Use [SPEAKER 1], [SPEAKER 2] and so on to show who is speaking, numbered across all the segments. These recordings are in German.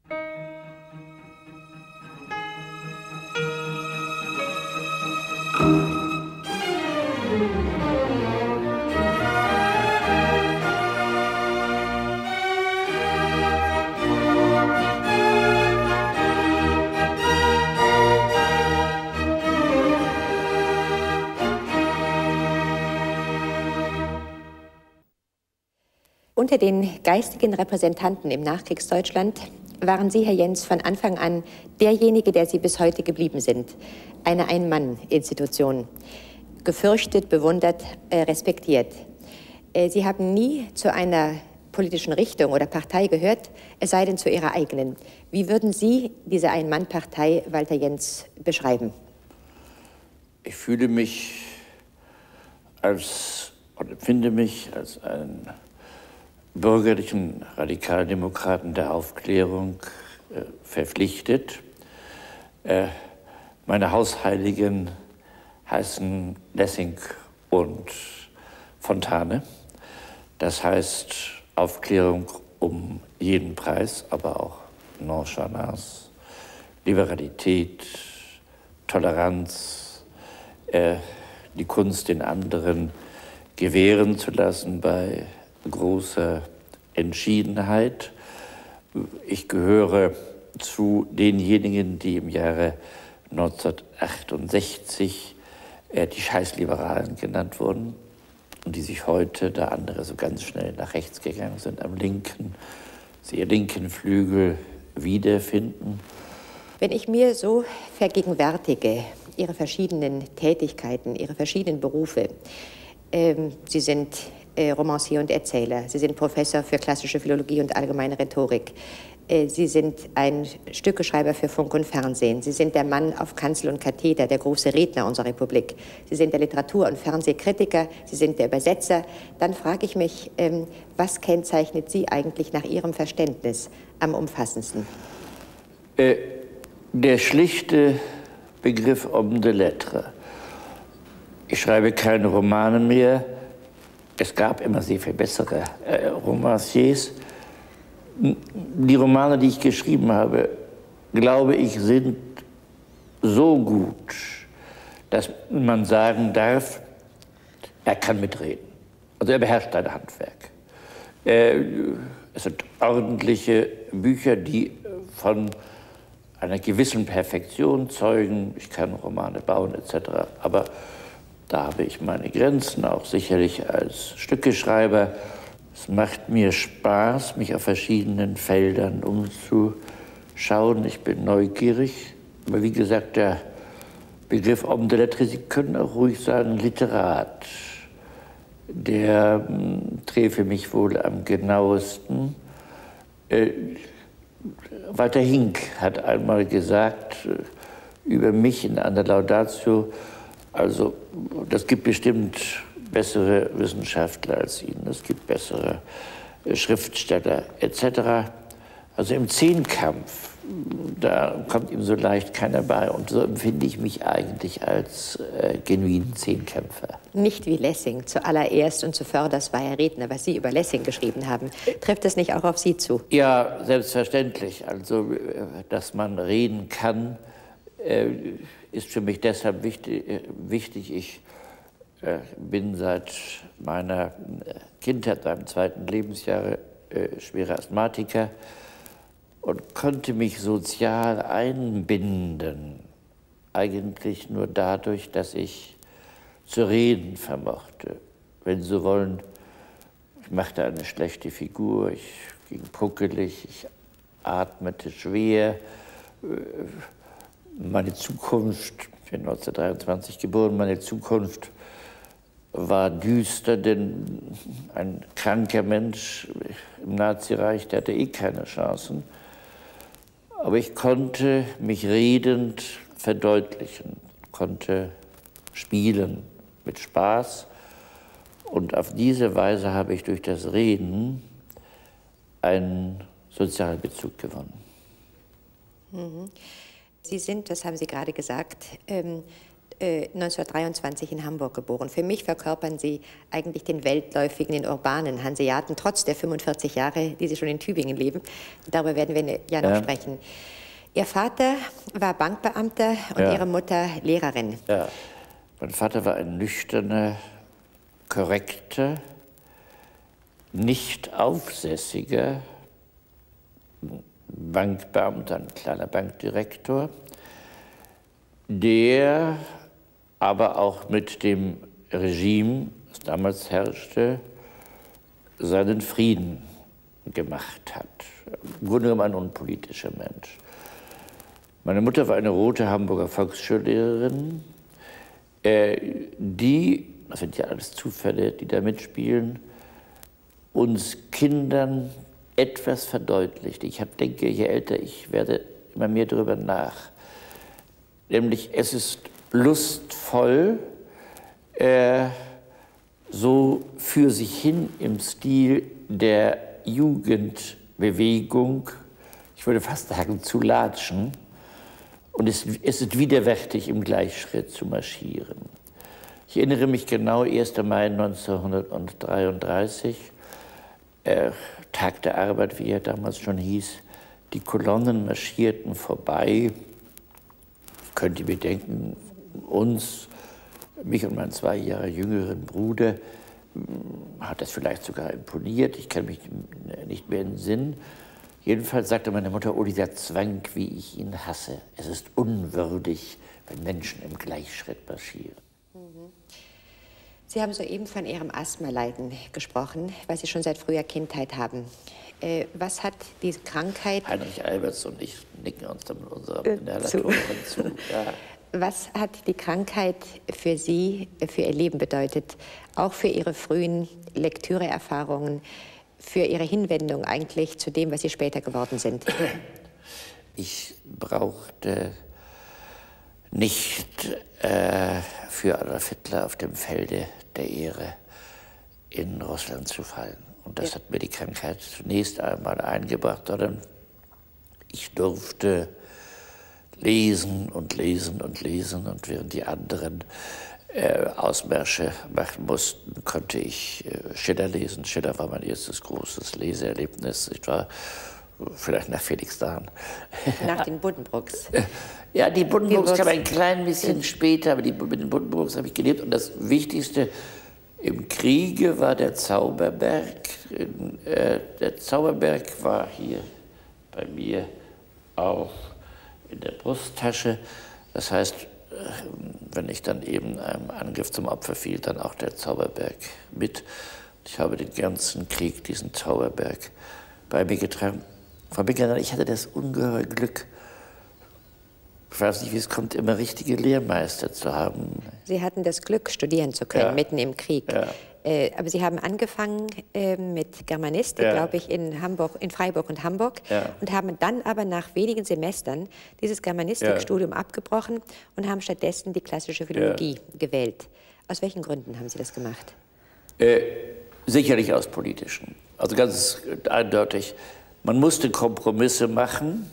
[SPEAKER 1] Unter den geistigen Repräsentanten im Nachkriegsdeutschland waren Sie, Herr Jens, von Anfang an derjenige, der Sie bis heute geblieben sind. Eine Ein-Mann-Institution. Gefürchtet, bewundert, respektiert. Sie haben nie zu einer politischen Richtung oder Partei gehört, es sei denn zu Ihrer eigenen. Wie würden Sie diese Ein-Mann-Partei Walter Jens beschreiben?
[SPEAKER 2] Ich fühle mich und empfinde mich als einen bürgerlichen Radikaldemokraten der Aufklärung verpflichtet. Meine Hausheiligen heißen Lessing und Fontane. Das heißt Aufklärung um jeden Preis, aber auch Nonchalance, Liberalität, Toleranz, die Kunst, den anderen gewähren zu lassen bei großer Entschiedenheit. Ich gehöre zu denjenigen, die im Jahre 1968 die Scheißliberalen genannt wurden und die sich heute, da andere so ganz schnell nach rechts gegangen sind, am sehr linken Flügel wiederfinden.
[SPEAKER 1] Wenn ich mir so vergegenwärtige, Ihre verschiedenen Tätigkeiten, Ihre verschiedenen Berufe, Sie sind Romancier und Erzähler. Sie sind Professor für klassische Philologie und allgemeine Rhetorik. Sie sind ein Stückeschreiber für Funk und Fernsehen. Sie sind der Mann auf Kanzel und Katheter, der große Redner unserer Republik. Sie sind der Literatur- und Fernsehkritiker. Sie sind der Übersetzer. Dann frage ich mich, was kennzeichnet Sie eigentlich nach Ihrem Verständnis am umfassendsten?
[SPEAKER 2] Der schlichte Begriff Homme de Lettres. Ich schreibe keine Romane mehr. Es gab immer sehr viel bessere Romanciers. Die Romane, die ich geschrieben habe, glaube ich, sind so gut, dass man sagen darf, er kann mitreden. Also er beherrscht sein Handwerk. Es sind ordentliche Bücher, die von einer gewissen Perfektion zeugen. Ich kann Romane bauen etc. Aber da habe ich meine Grenzen, auch sicherlich als Stückeschreiber. Es macht mir Spaß, mich auf verschiedenen Feldern umzuschauen. Ich bin neugierig. Aber wie gesagt, der Begriff Homme de Lettres, Sie können auch ruhig sagen Literat, der träfe mich wohl am genauesten. Walter Hink hat einmal gesagt über mich in einer Laudatio, also das gibt bestimmt bessere Wissenschaftler als ihn, es gibt bessere Schriftsteller etc. Also im Zehnkampf, da kommt ihm so leicht keiner bei. Und so empfinde ich mich eigentlich als genuinen Zehnkämpfer.
[SPEAKER 1] Nicht wie Lessing zuallererst und zuvörderst war er Redner, was Sie über Lessing geschrieben haben. Trifft das nicht auch auf Sie zu?
[SPEAKER 2] Ja, selbstverständlich. Also, dass man reden kann, ist für mich deshalb wichtig. Ich bin seit meiner Kindheit, meinem zweiten Lebensjahr, schwerer Asthmatiker und konnte mich sozial einbinden, eigentlich nur dadurch, dass ich zu reden vermochte. Wenn Sie so wollen, ich machte eine schlechte Figur, ich ging puckelig, ich atmete schwer. Meine Zukunft, ich bin 1923 geboren, meine Zukunft war düster, denn ein kranker Mensch im Nazireich, der hatte eh keine Chancen. Aber ich konnte mich redend verdeutlichen, konnte spielen mit Spaß. Und auf diese Weise habe ich durch das Reden einen sozialen Bezug gewonnen.
[SPEAKER 1] Sie sind, das haben Sie gerade gesagt, 1923 in Hamburg geboren. Für mich verkörpern Sie eigentlich den weltläufigen, den urbanen Hanseaten, trotz der 45 Jahre, die Sie schon in Tübingen leben. Darüber werden wir ja noch sprechen. Ihr Vater war Bankbeamter und Ihre Mutter Lehrerin.
[SPEAKER 2] Ja, mein Vater war ein nüchterner, korrekter, nicht aufsässiger Bankbeamter, ein kleiner Bankdirektor, der aber auch mit dem Regime, das damals herrschte, seinen Frieden gemacht hat. Im Grunde genommen ein unpolitischer Mensch. Meine Mutter war eine rote Hamburger Volksschullehrerin, die, das sind ja alles Zufälle, die da mitspielen, uns Kindern etwas verdeutlicht. Ich denke, je älter ich werde, immer mehr darüber nach. Nämlich, es ist lustvoll, so für sich hin im Stil der Jugendbewegung, ich würde fast sagen, zu latschen. Und es ist widerwärtig, im Gleichschritt zu marschieren. Ich erinnere mich genau, 1. Mai 1933, Tag der Arbeit, wie er damals schon hieß. Die Kolonnen marschierten vorbei. Ich könnte mir denken, mich und meinen 2 Jahre jüngeren Bruder, hat das vielleicht sogar imponiert. Ich kann mich nicht mehr in den Sinn. Jedenfalls sagte meine Mutter, oh, dieser Zwang, wie ich ihn hasse. Es ist unwürdig, wenn Menschen im Gleichschritt marschieren.
[SPEAKER 1] Sie haben soeben von Ihrem Asthma-Leiden gesprochen, was Sie schon seit früher Kindheit haben. Was hat diese Krankheit...
[SPEAKER 2] Heinrich Alberts und ich nicken uns dann mit unserer Inhalatorin zu. Ja.
[SPEAKER 1] Was hat die Krankheit für Sie, für Ihr Leben bedeutet? Auch für Ihre frühen Lektüreerfahrungen, für Ihre Hinwendung eigentlich zu dem, was Sie später geworden sind?
[SPEAKER 2] Ich brauchte nicht für Adolf Hitler auf dem Felde der Ehre in Russland zu fallen. Und das hat mir die Krankheit zunächst einmal eingebracht, sondern ich durfte lesen und lesen und lesen, und während die anderen Ausmärsche machen mussten, konnte ich Schiller lesen. Schiller war mein erstes großes Leseerlebnis. Ich war vielleicht nach Felix Dahn.
[SPEAKER 1] Nach den Buddenbrooks.
[SPEAKER 2] Ja, die Buddenbrooks kam ein klein bisschen später, aber mit den Buddenbrooks habe ich gelebt. Und das Wichtigste im Kriege war der Zauberberg. Der Zauberberg war hier bei mir auch in der Brusttasche. Das heißt, wenn ich dann eben einem Angriff zum Opfer fiel, dann auch der Zauberberg mit. Ich habe den ganzen Krieg, diesen Zauberberg, bei mir getragen. Frau Bingerer, ich hatte das ungeheure Glück, ich weiß nicht, wie es kommt, immer richtige Lehrmeister zu haben. Sie
[SPEAKER 1] hatten das Glück, studieren zu können, mitten im Krieg.
[SPEAKER 2] Ja.
[SPEAKER 1] Aber Sie haben angefangen mit Germanistik, glaube ich, in Freiburg und Hamburg, und haben dann aber nach wenigen Semestern dieses Germanistikstudium abgebrochen und haben stattdessen die klassische Philologie gewählt. Aus welchen Gründen haben Sie das gemacht?
[SPEAKER 2] Sicherlich aus politischen. Also ganz eindeutig, man musste Kompromisse machen,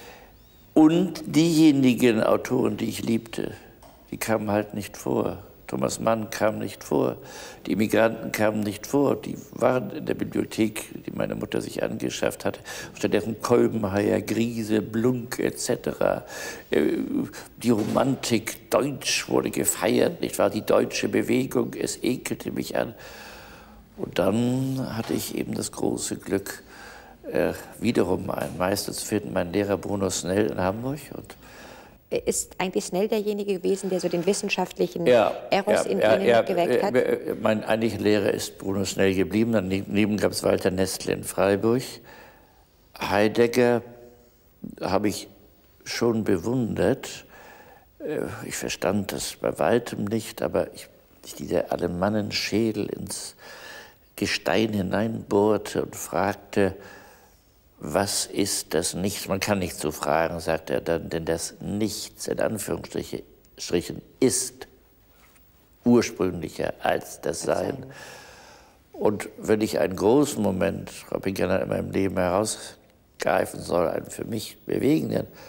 [SPEAKER 2] und diejenigen Autoren, die ich liebte, die kamen halt nicht vor. Thomas Mann kam nicht vor, die Immigranten kamen nicht vor, die waren in der Bibliothek, die meine Mutter sich angeschafft hatte. Stattdessen Kolbenheier, Griese, Blunk etc. Die Romantik, Deutsch wurde gefeiert, nicht wahr? Die deutsche Bewegung, es ekelte mich an. Und dann hatte ich eben das große Glück, wiederum einen Meister zu finden, mein Lehrer Bruno Snell in Hamburg. Und
[SPEAKER 1] ist eigentlich Snell derjenige gewesen, der so den wissenschaftlichen Eros in Ihnen geweckt hat?
[SPEAKER 2] Mein eigentlicher Lehrer ist Bruno Snell geblieben. Daneben gab es Walter Nestle in Freiburg. Heidegger habe ich schon bewundert. Ich verstand das bei weitem nicht, aber dieser Alemannenschädel ins Gestein hineinbohrte und fragte, was ist das Nichts? Man kann nicht so fragen, sagt er dann, denn das Nichts, in Anführungsstrichen, ist ursprünglicher als das Sein. Und wenn ich einen großen Moment, Frau Pinkerner, in meinem Leben herausgreifen soll, einen für mich bewegenden,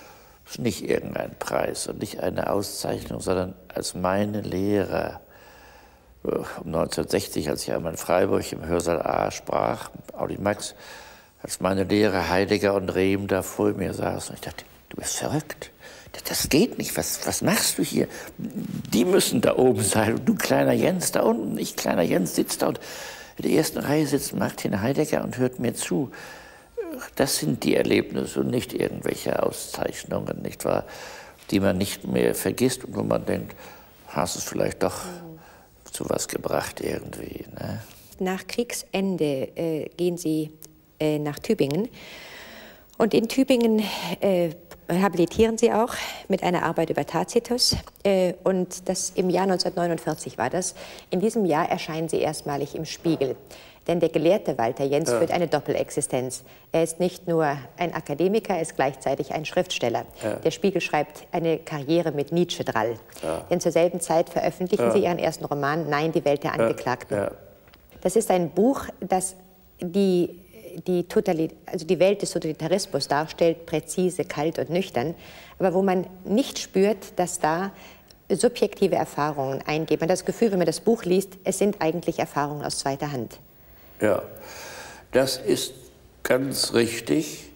[SPEAKER 2] ist nicht irgendein Preis und nicht eine Auszeichnung, sondern als meine Lehrer um 1960, als ich einmal in Freiburg im Hörsaal A sprach, Audi Max, als meine Lehrer Heidegger und Rehm da vor mir saßen. Und ich dachte, du bist verrückt. Das geht nicht. Was machst du hier? Die müssen da oben sein. Und du, kleiner Jens, da unten. Ich, kleiner Jens, sitzt da. Und in der ersten Reihe sitzt Martin Heidegger und hört mir zu. Das sind die Erlebnisse und nicht irgendwelche Auszeichnungen, nicht wahr? Die man nicht mehr vergisst und wo man denkt, hast es vielleicht doch zu was gebracht irgendwie. Ne?
[SPEAKER 1] Nach Kriegsende gehen Sie nach Tübingen. Und in Tübingen habilitieren Sie auch mit einer Arbeit über Tacitus. Und das im Jahr 1949 war das. In diesem Jahr erscheinen Sie erstmalig im Spiegel. Denn der Gelehrte Walter Jens führt eine Doppelexistenz. Er ist nicht nur ein Akademiker, er ist gleichzeitig ein Schriftsteller. Der Spiegel schreibt eine Karriere mit Nietzsche drall. Denn zur selben Zeit veröffentlichen Sie Ihren ersten Roman Nein, die Welt der Angeklagten. Das ist ein Buch, das die Welt des Totalitarismus darstellt, präzise, kalt und nüchtern, aber wo man nicht spürt, dass da subjektive Erfahrungen eingehen. Man hat das Gefühl, wenn man das Buch liest, es sind eigentlich Erfahrungen aus zweiter Hand.
[SPEAKER 2] Ja, das ist ganz richtig.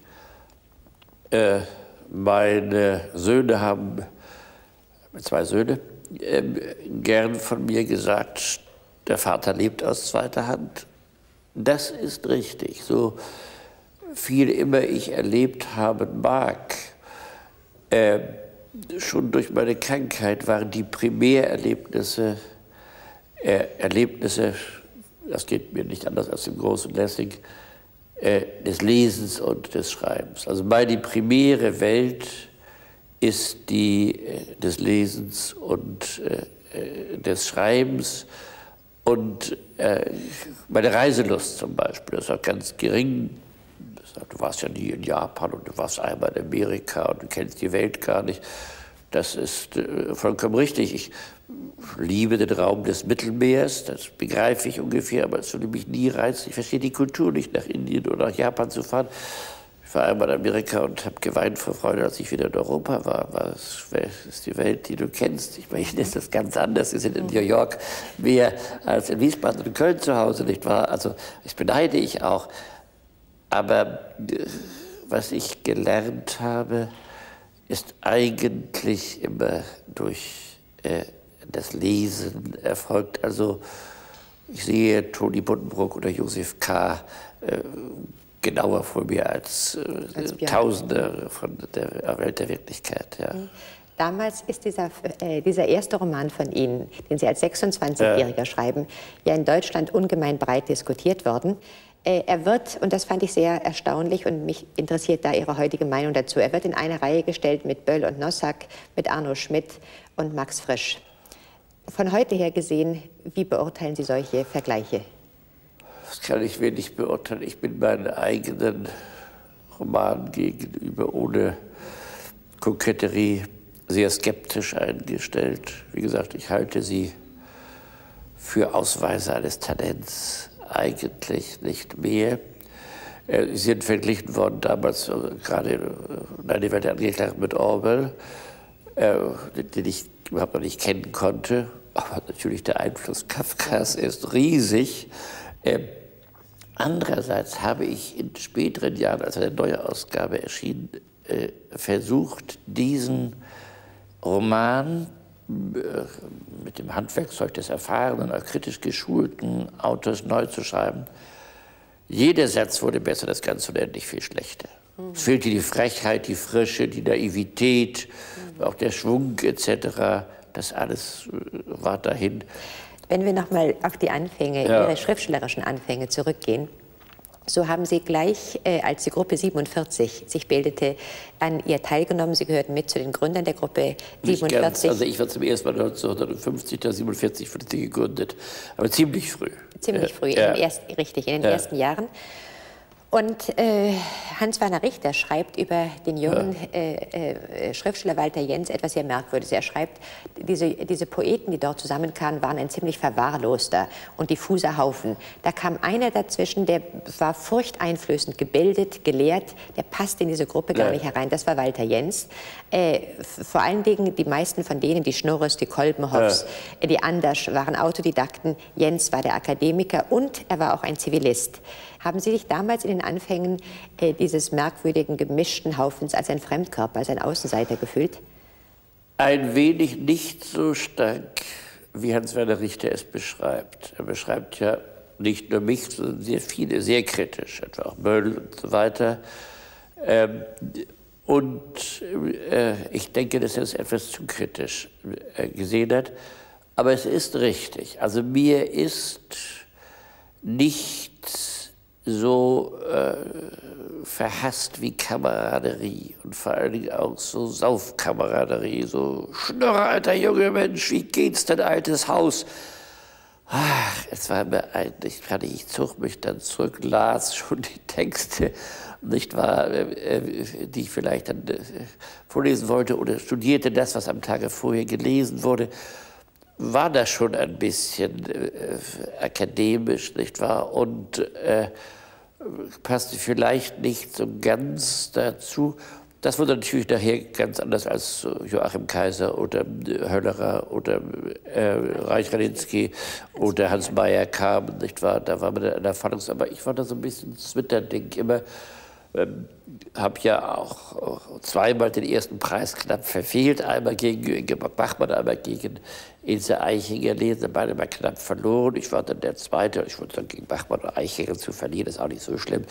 [SPEAKER 2] Meine Söhne haben, zwei Söhne, gern von mir gesagt, der Vater lebt aus zweiter Hand. Das ist richtig. So viel immer ich erlebt haben mag, schon durch meine Krankheit waren die Primärerlebnisse Erlebnisse, das geht mir nicht anders als dem großen Lessing, des Lesens und des Schreibens. Also meine primäre Welt ist die des Lesens und des Schreibens. Und meine Reiselust zum Beispiel, das war ganz gering. Du warst ja nie in Japan und du warst einmal in Amerika und du kennst die Welt gar nicht. Das ist vollkommen richtig. Ich liebe den Raum des Mittelmeers, das begreife ich ungefähr, aber es würde mich nie reizen. Ich verstehe die Kultur nicht, nach Indien oder nach Japan zu fahren. Ich war einmal in Amerika und habe geweint vor Freude, als ich wieder in Europa war. Das ist die Welt, die du kennst. Ich meine, ist das ganz anders. Sie sind in New York mehr als in Wiesbaden und Köln zu Hause, nicht wahr? Also das beneide ich auch. Aber was ich gelernt habe, ist eigentlich immer durch das Lesen erfolgt. Also ich sehe Toni Buddenbrook oder Josef K. Genauer vor mir als Tausende von der Welt der Wirklichkeit. Ja.
[SPEAKER 1] Damals ist dieser erste Roman von Ihnen, den Sie als 26-Jähriger schreiben, ja in Deutschland ungemein breit diskutiert worden. Er wird, und das fand ich sehr erstaunlich und mich interessiert da Ihre heutige Meinung dazu, er wird in eine Reihe gestellt mit Böll und Nossack, mit Arno Schmidt und Max Frisch. Von heute her gesehen, wie beurteilen Sie solche Vergleiche?
[SPEAKER 2] Das kann ich wenig beurteilen. Ich bin meinen eigenen Roman gegenüber ohne Koketterie sehr skeptisch eingestellt. Wie gesagt, ich halte sie für Ausweise eines Talents eigentlich nicht mehr. Sie sind verglichen worden damals, gerade Nein, die Welt der Angeklagten mit Orwell, den ich überhaupt noch nicht kennen konnte. Aber natürlich der Einfluss Kafkas ist riesig. Andererseits habe ich in späteren Jahren, als eine neue Ausgabe erschien, versucht, diesen Roman mit dem Handwerkszeug des erfahrenen, auch kritisch geschulten Autors neu zu schreiben. Jeder Satz wurde besser, das Ganze unendlich viel schlechter. Es fehlte die Frechheit, die Frische, die Naivität, auch der Schwung etc. Das alles war dahin.
[SPEAKER 1] Wenn wir noch mal auf die Anfänge, Ihre schriftstellerischen Anfänge zurückgehen, so haben Sie gleich, als die Gruppe 47 sich bildete, an ihr teilgenommen. Sie gehörten mit zu den Gründern der Gruppe 47.
[SPEAKER 2] Nicht ganz. Also ich war zum ersten Mal 1950, 47 wurde sie gegründet, aber ziemlich früh.
[SPEAKER 1] Ziemlich früh, richtig, in den ersten Jahren. Und Hans-Werner Richter schreibt über den jungen Schriftsteller Walter Jens etwas sehr Merkwürdiges. Er schreibt, diese Poeten, die dort zusammenkamen, waren ein ziemlich verwahrloster und diffuser Haufen. Da kam einer dazwischen, der war furchteinflößend gebildet, gelehrt, der passte in diese Gruppe gar nicht herein. Das war Walter Jens. Vor allen Dingen die meisten von denen, die Schnurres, die Kolbenhoffs, die Andersch, waren Autodidakten. Jens war der Akademiker und er war auch ein Zivilist. Haben Sie sich damals in den Anfängen dieses merkwürdigen, gemischten Haufens als ein Fremdkörper, als ein Außenseiter gefühlt?
[SPEAKER 2] Ein wenig nicht so stark, wie Hans-Werner Richter es beschreibt. Er beschreibt ja nicht nur mich, sondern sehr viele, sehr kritisch, etwa auch Möll und so weiter. Ich denke, dass er es etwas zu kritisch gesehen hat. Aber es ist richtig. Also mir ist nichts so verhasst wie Kameraderie und vor allen Dingen auch so Saufkameraderie, so Schnurrer, alter junger Mensch, wie geht's denn, altes Haus? Ach, es war mir eigentlich, ich zog mich dann zurück, las schon die Texte, nicht wahr, die ich vielleicht dann vorlesen wollte oder studierte das, was am Tage vorher gelesen wurde, war das schon ein bisschen akademisch, nicht wahr, und passte vielleicht nicht so ganz dazu. Das wurde natürlich nachher ganz anders als Joachim Kaiser oder Höllerer oder Reich-Raninski oder Hans Meyer kam, nicht wahr? Da war man in der Erfahrungs-, aber ich war da so ein bisschen Zwitterding immer. Habe ja auch zweimal den ersten Preis knapp verfehlt, einmal gegen Ingeborg Bachmann, einmal gegen Ilse Aichinger lesen, beide mal knapp verloren. Ich war dann der Zweite, ich wollte dann gegen Bachmann oder Aichinger zu verlieren, ist auch nicht so schlimm.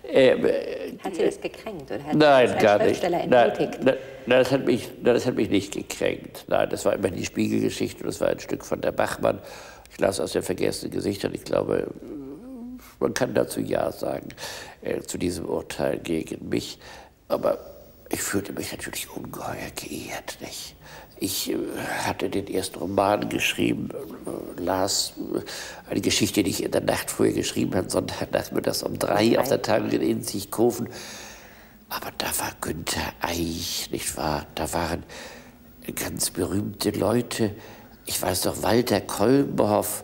[SPEAKER 1] Hat Sie das gekränkt oder hat
[SPEAKER 2] nein,
[SPEAKER 1] Sie das
[SPEAKER 2] gar
[SPEAKER 1] als
[SPEAKER 2] nicht.
[SPEAKER 1] Schriftsteller entmutigt?
[SPEAKER 2] Nein, das hat mich nicht gekränkt. Nein, das war immer die Spiegelgeschichte, das war ein Stück von der Bachmann. Ich las aus den vergessenen Gesichtern, ich glaube, man kann dazu Ja sagen, zu diesem Urteil gegen mich. Aber ich fühlte mich natürlich ungeheuer geehrt, nicht? Ich hatte den ersten Roman geschrieben, las eine Geschichte, die ich in der Nacht vorher geschrieben habe, Sonntagnachmittags um 3 auf der Tagung in Inzigkofen. Aber da war Günther Eich, nicht wahr? Da waren ganz berühmte Leute. Ich weiß doch, Walter Kolbenhoff,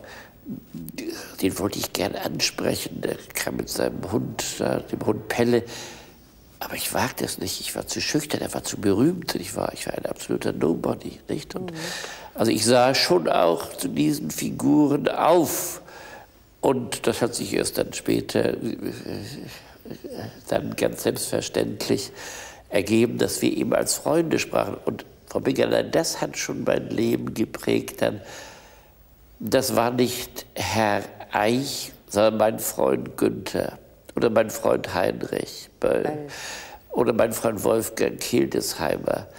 [SPEAKER 2] den wollte ich gern ansprechen. Der kam mit seinem Hund, dem Hund Pelle. Aber ich wagte es nicht. Ich war zu schüchtern, er war zu berühmt. Ich war ein absoluter Nobody, nicht? Und also ich sah schon auch zu diesen Figuren auf. Und das hat sich erst dann später dann ganz selbstverständlich ergeben, dass wir eben als Freunde sprachen. Und Frau Bingeler, das hat schon mein Leben geprägt. Dann, das war nicht Herr Eich, sondern mein Freund Günther oder mein Freund Heinrich oder mein Freund Wolfgang Hildesheimer.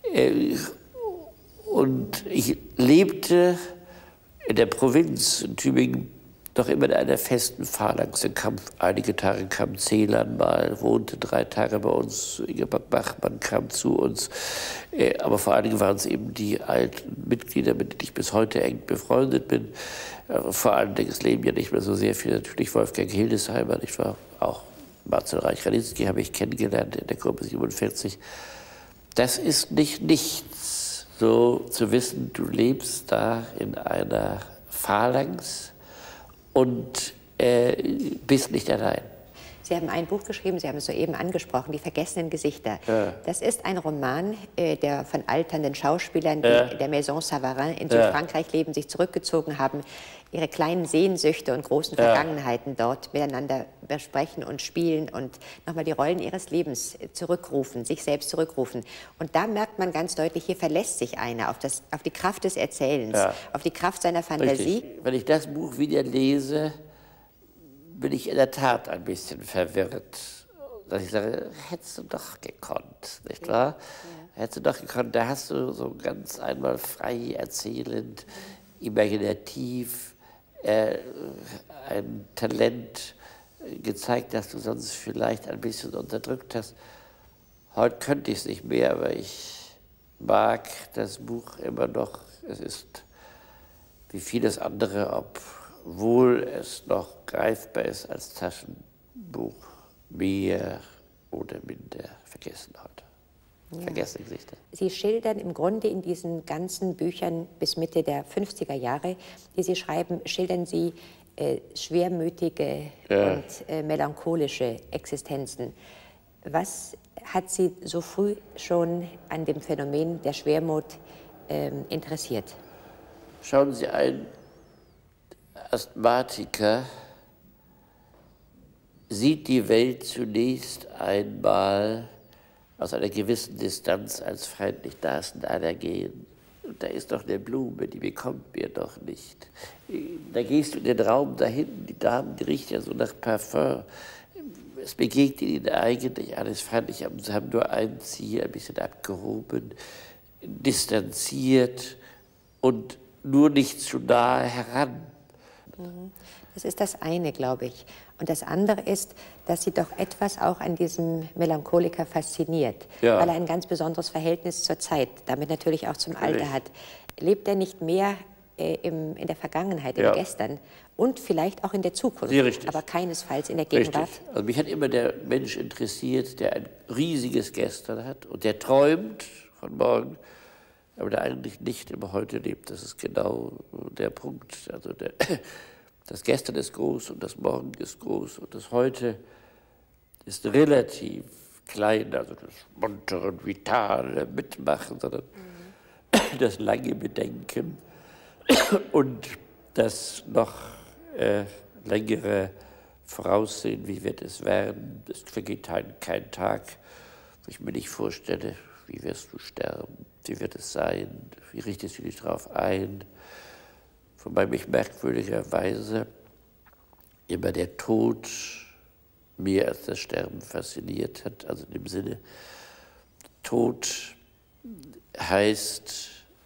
[SPEAKER 2] Und ich lebte in der Provinz in Tübingen doch immer in einer festen Phalanx. Einige Tage kam Celan mal, wohnte 3 Tage bei uns, Ingeborg Bachmann kam zu uns. Aber vor allen Dingen waren es eben die alten Mitglieder, mit denen ich bis heute eng befreundet bin. Vor allen Dingen, es leben ja nicht mehr so sehr viele, natürlich Wolfgang Hildesheimer, ich war auch Marcel Reich-Raninski habe ich kennengelernt in der Gruppe 47. Das ist nicht nichts, so zu wissen, du lebst da in einer Phalanx und bist nicht allein.
[SPEAKER 1] Sie haben ein Buch geschrieben, Sie haben es soeben angesprochen, Die vergessenen Gesichter. Ja. Das ist ein Roman, der von alternden Schauspielern, die der Maison Savarin in Südfrankreich leben, sich zurückgezogen haben, ihre kleinen Sehnsüchte und großen Vergangenheiten dort miteinander besprechen und spielen und nochmal die Rollen ihres Lebens zurückrufen, sich selbst zurückrufen. Und da merkt man ganz deutlich, hier verlässt sich einer auf die Kraft des Erzählens, auf die Kraft seiner Fantasie.
[SPEAKER 2] Richtig. Wenn ich das Buch wieder lese, bin ich in der Tat ein bisschen verwirrt. Dass ich sage, hättest du doch gekonnt, nicht wahr? Ja. Hättest du doch gekonnt, da hast du so ganz einmal frei erzählend, imaginativ, ein Talent gezeigt, das du sonst vielleicht ein bisschen unterdrückt hast. Heute könnte ich es nicht mehr, aber ich mag das Buch immer noch. Es ist wie vieles andere, obwohl es noch greifbar ist als Taschenbuch, mehr oder minder vergessen heute.
[SPEAKER 1] Ja.
[SPEAKER 2] Vergessene Gesichter.
[SPEAKER 1] Sie schildern im Grunde in diesen ganzen Büchern bis Mitte der 50er Jahre, die Sie schreiben, schildern Sie schwermütige und melancholische Existenzen. Was hat Sie so früh schon an dem Phänomen der Schwermut interessiert?
[SPEAKER 2] Schauen Sie, ein Asthmatiker sieht die Welt zunächst einmal aus einer gewissen Distanz als feindlich nahe gehen. Und da ist doch eine Blume, die bekommt mir doch nicht. Da gehst du in den Raum dahin, die Damen, die riechen ja so nach Parfum. Es begegnet ihnen eigentlich alles feindlich, aber sie haben nur ein Ziel, ein bisschen abgehoben, distanziert und nur nicht zu nahe heran.
[SPEAKER 1] Das ist das eine, glaube ich. Und das andere ist, dass Sie doch etwas auch an diesem Melancholiker fasziniert, weil er ein ganz besonderes Verhältnis zur Zeit, damit natürlich auch zum Alter hat. Lebt er nicht mehr in der Vergangenheit, im Gestern und vielleicht auch in der Zukunft, aber keinesfalls in der Gegenwart?
[SPEAKER 2] Richtig. Also mich hat immer der Mensch interessiert, der ein riesiges Gestern hat und der träumt von morgen, aber der eigentlich nicht im Heute lebt. Das ist genau der Punkt. Also das Gestern ist groß und das Morgen ist groß und das Heute ist relativ klein, also das muntere und vitale Mitmachen, sondern das lange Bedenken und das noch längere Voraussehen, wie wird es werden. Es vergeht kein Tag, wo ich mir nicht vorstelle, wie wirst du sterben, wie wird es sein, wie richtest du dich darauf ein. Wobei mich merkwürdigerweise immer der Tod mehr als das Sterben fasziniert hat. Also in dem Sinne, Tod heißt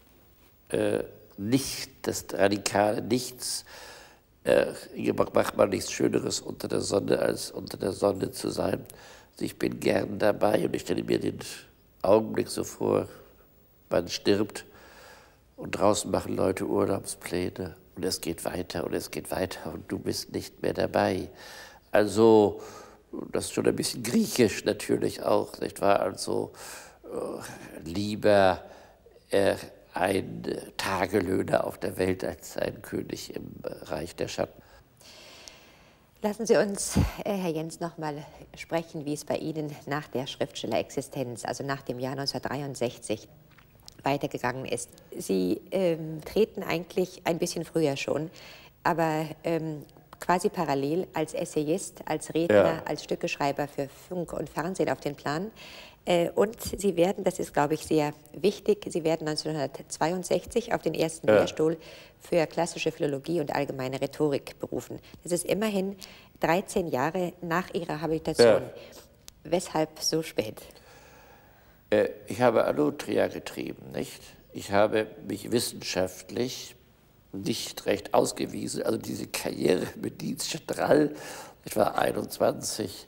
[SPEAKER 2] nicht das radikale Nichts. Macht man nichts Schöneres unter der Sonne, als unter der Sonne zu sein. Also ich bin gern dabei und ich stelle mir den Augenblick so vor, man stirbt. Und draußen machen Leute Urlaubspläne und es geht weiter und es geht weiter und du bist nicht mehr dabei. Also, das ist schon ein bisschen griechisch natürlich auch, nicht wahr? Also, lieber ein Tagelöhner auf der Welt als ein König im Reich der Schatten.
[SPEAKER 1] Lassen Sie uns, Herr Jens, noch mal sprechen, wie es bei Ihnen nach der Schriftstellerexistenz, also nach dem Jahr 1963, weitergegangen ist. Sie treten eigentlich ein bisschen früher schon, aber quasi parallel als Essayist, als Redner, als Stückeschreiber für Funk und Fernsehen auf den Plan. Und Sie werden, das ist, glaube ich, sehr wichtig, Sie werden 1962 auf den ersten Lehrstuhl für klassische Philologie und allgemeine Rhetorik berufen. Das ist immerhin 13 Jahre nach Ihrer Habilitation. Weshalb so spät?
[SPEAKER 2] Ich habe Allotria getrieben, nicht? Ich habe mich wissenschaftlich nicht recht ausgewiesen. Also diese Karriere mit Dietz Strall, ich war 21,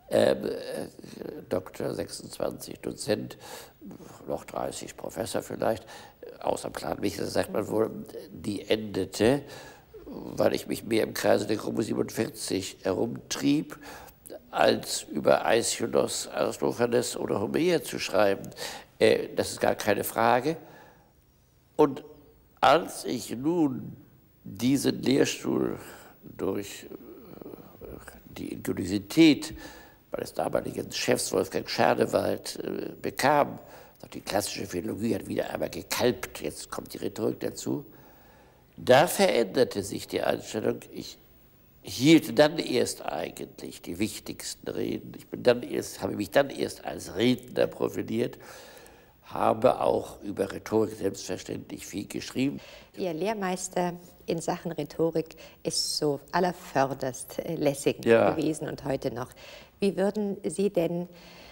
[SPEAKER 2] Doktor, 26, Dozent, noch 30 Professor vielleicht, außerplanmäßig, das sagt man wohl, die endete, weil ich mich mehr im Kreise der Gruppe 47 herumtrieb, als über Aeschylus, Aristophanes oder Homer zu schreiben. Das ist gar keine Frage. Und als ich nun diesen Lehrstuhl durch die Ingeniosität meines damaligen Chefs Wolfgang Schadewald bekam, die klassische Philologie hat wieder einmal gekalbt, jetzt kommt die Rhetorik dazu, da veränderte sich die Einstellung. Ich hielt dann erst eigentlich die wichtigsten Reden. Habe mich dann erst als Redner profiliert, habe auch über Rhetorik selbstverständlich viel geschrieben.
[SPEAKER 1] Ihr Lehrmeister in Sachen Rhetorik ist so allerförderst Lessing gewesen und heute noch. Wie würden Sie denn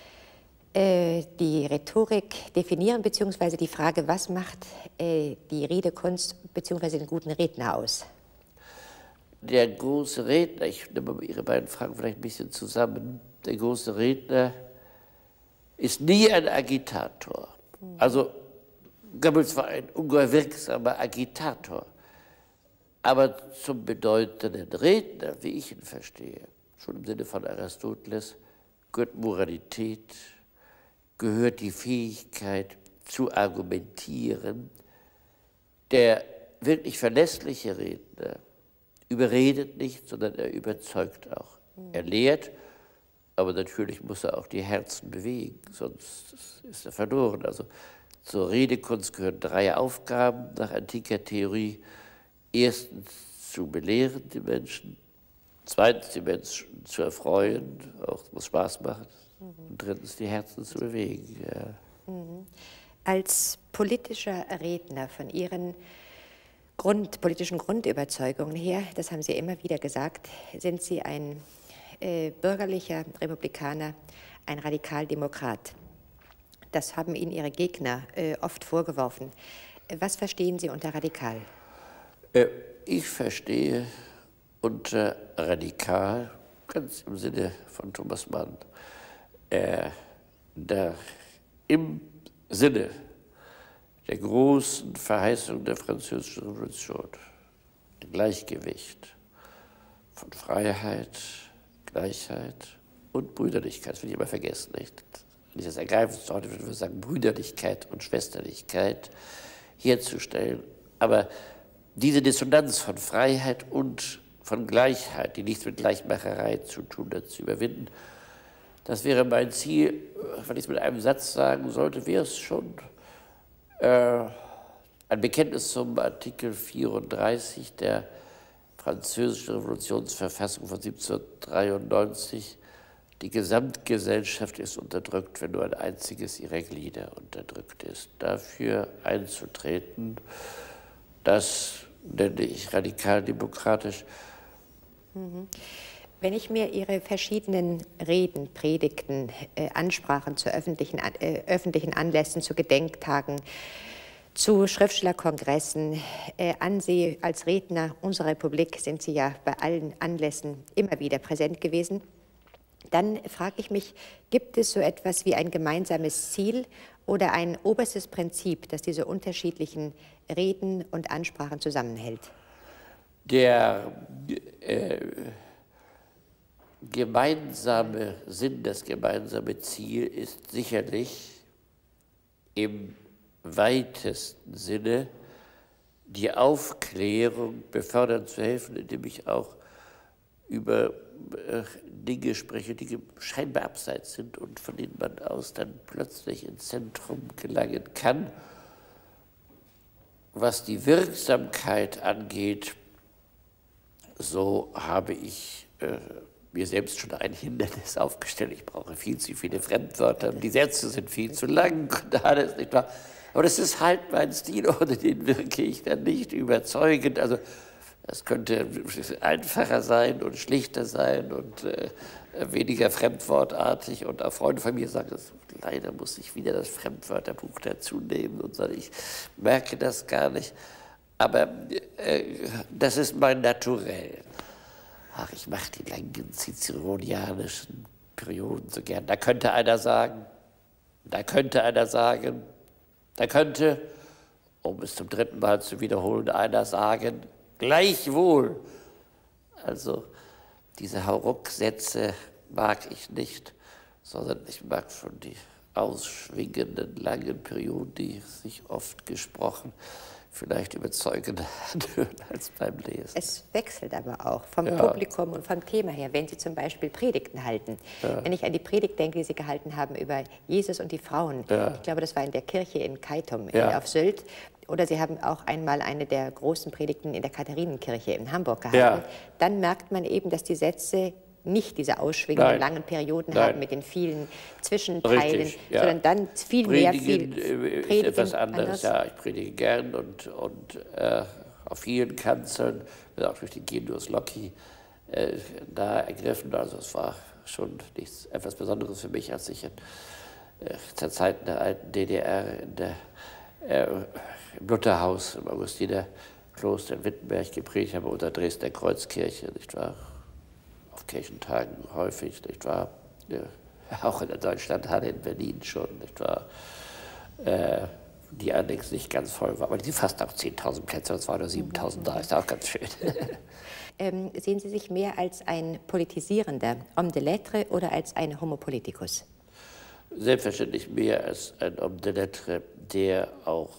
[SPEAKER 1] die Rhetorik definieren, beziehungsweise die Frage, was macht die Redekunst beziehungsweise den guten Redner aus?
[SPEAKER 2] Der große Redner, ich nehme Ihre beiden Fragen vielleicht ein bisschen zusammen, der große Redner ist nie ein Agitator. Also Goebbels war ein ungeheuer wirksamer Agitator. Aber zum bedeutenden Redner, wie ich ihn verstehe, schon im Sinne von Aristoteles, gehört Moralität, gehört die Fähigkeit zu argumentieren. Der wirklich verlässliche Redner überredet nicht, sondern er überzeugt auch. Er lehrt, aber natürlich muss er auch die Herzen bewegen, sonst ist er verloren. Also zur Redekunst gehören 3 Aufgaben nach antiker Theorie. Erstens zu belehren die Menschen, zweitens die Menschen zu erfreuen, auch muss Spaß machen, und drittens die Herzen zu bewegen. Ja.
[SPEAKER 1] Als politischer Redner von Ihren politischen Grundüberzeugungen her, das haben Sie immer wieder gesagt, sind Sie ein bürgerlicher Republikaner, ein Radikaldemokrat. Das haben Ihnen Ihre Gegner oft vorgeworfen. Was verstehen Sie unter radikal?
[SPEAKER 2] Ich verstehe unter radikal, ganz im Sinne von Thomas Mann, im Sinne der großen Verheißung der Französischen Revolution, ein Gleichgewicht von Freiheit, Gleichheit und Brüderlichkeit, das will ich immer vergessen, nicht? Wenn ich das ergreifen sollte, würde ich sagen, Brüderlichkeit und Schwesterlichkeit herzustellen. Aber diese Dissonanz von Freiheit und von Gleichheit, die nichts mit Gleichmacherei zu tun hat, zu überwinden, das wäre mein Ziel. Wenn ich es mit einem Satz sagen sollte, wäre es schon ein Bekenntnis zum Artikel 34 der Französischen Revolutionsverfassung von 1793. Die Gesamtgesellschaft ist unterdrückt, wenn nur ein einziges ihrer Glieder unterdrückt ist. Dafür einzutreten, das nenne ich radikaldemokratisch.
[SPEAKER 1] Wenn ich mir Ihre verschiedenen Reden, Predigten, Ansprachen zu öffentlichen Anlässen, zu Gedenktagen, zu Schriftstellerkongressen ansehe, als Redner unserer Republik sind Sie ja bei allen Anlässen immer wieder präsent gewesen, dann frage ich mich, gibt es so etwas wie ein gemeinsames Ziel oder ein oberstes Prinzip, das diese unterschiedlichen Reden und Ansprachen zusammenhält?
[SPEAKER 2] Der gemeinsame Sinn, das gemeinsame Ziel ist sicherlich im weitesten Sinne die Aufklärung befördern zu helfen, indem ich auch über Dinge spreche, die scheinbar abseits sind und von denen man aus dann plötzlich ins Zentrum gelangen kann. Was die Wirksamkeit angeht, so habe ich mir selbst schon ein Hindernis aufgestellt. Ich brauche viel zu viele Fremdwörter, die Sätze sind viel zu lang und alles, nicht wahr? Aber das ist halt mein Stil, ohne den wirke ich dann nicht überzeugend. Also es könnte einfacher sein und schlichter sein und weniger fremdwortartig. Und auch Freunde von mir sagen, leider muss ich wieder das Fremdwörterbuch dazu nehmen und so. Ich merke das gar nicht. Aber das ist mein Naturell. Ach, ich mache die langen ciceronianischen Perioden so gern. Da könnte einer sagen, da könnte einer sagen, da könnte, um es zum 3. Mal zu wiederholen, einer sagen, gleichwohl. Also diese Hauruck-Sätze mag ich nicht, sondern ich mag schon die ausschwingenden, langen Perioden, die sich oft gesprochen vielleicht überzeugender anhören als beim Lesen.
[SPEAKER 1] Es wechselt aber auch vom Publikum und vom Thema her, wenn Sie zum Beispiel Predigten halten. Ja. Wenn ich an die Predigt denke, die Sie gehalten haben über Jesus und die Frauen, ich glaube, das war in der Kirche in Keitum auf Sylt, oder Sie haben auch einmal eine der großen Predigten in der Katharinenkirche in Hamburg gehalten, dann merkt man eben, dass die Sätze nicht diese ausschwingenden langen Perioden haben mit den vielen Zwischenteilen, sondern dann viel
[SPEAKER 2] Predigen
[SPEAKER 1] mehr
[SPEAKER 2] ist etwas anderes. Ja, ich predige gern und auf vielen Kanzeln, bin auch durch den Genius Loci da ergriffen. Also es war schon etwas Besonderes für mich, als ich zur Zeit der alten DDR im Lutherhaus, im Augustinerkloster in Wittenberg gepredigt habe, unter Dresdner Kreuzkirche, nicht wahr? Auf Kirchentagen häufig, nicht wahr? Ja, auch in der Deutschlandhalle in Berlin schon, nicht wahr? Die allerdings nicht ganz voll war, aber die fast auch 10.000 Plätze, das waren nur 7.000 da, ist auch ganz schön.
[SPEAKER 1] Sehen Sie sich mehr als ein politisierender Homme de Lettres oder als ein Homo politicus?
[SPEAKER 2] Selbstverständlich mehr als ein Homme de Lettres, der auch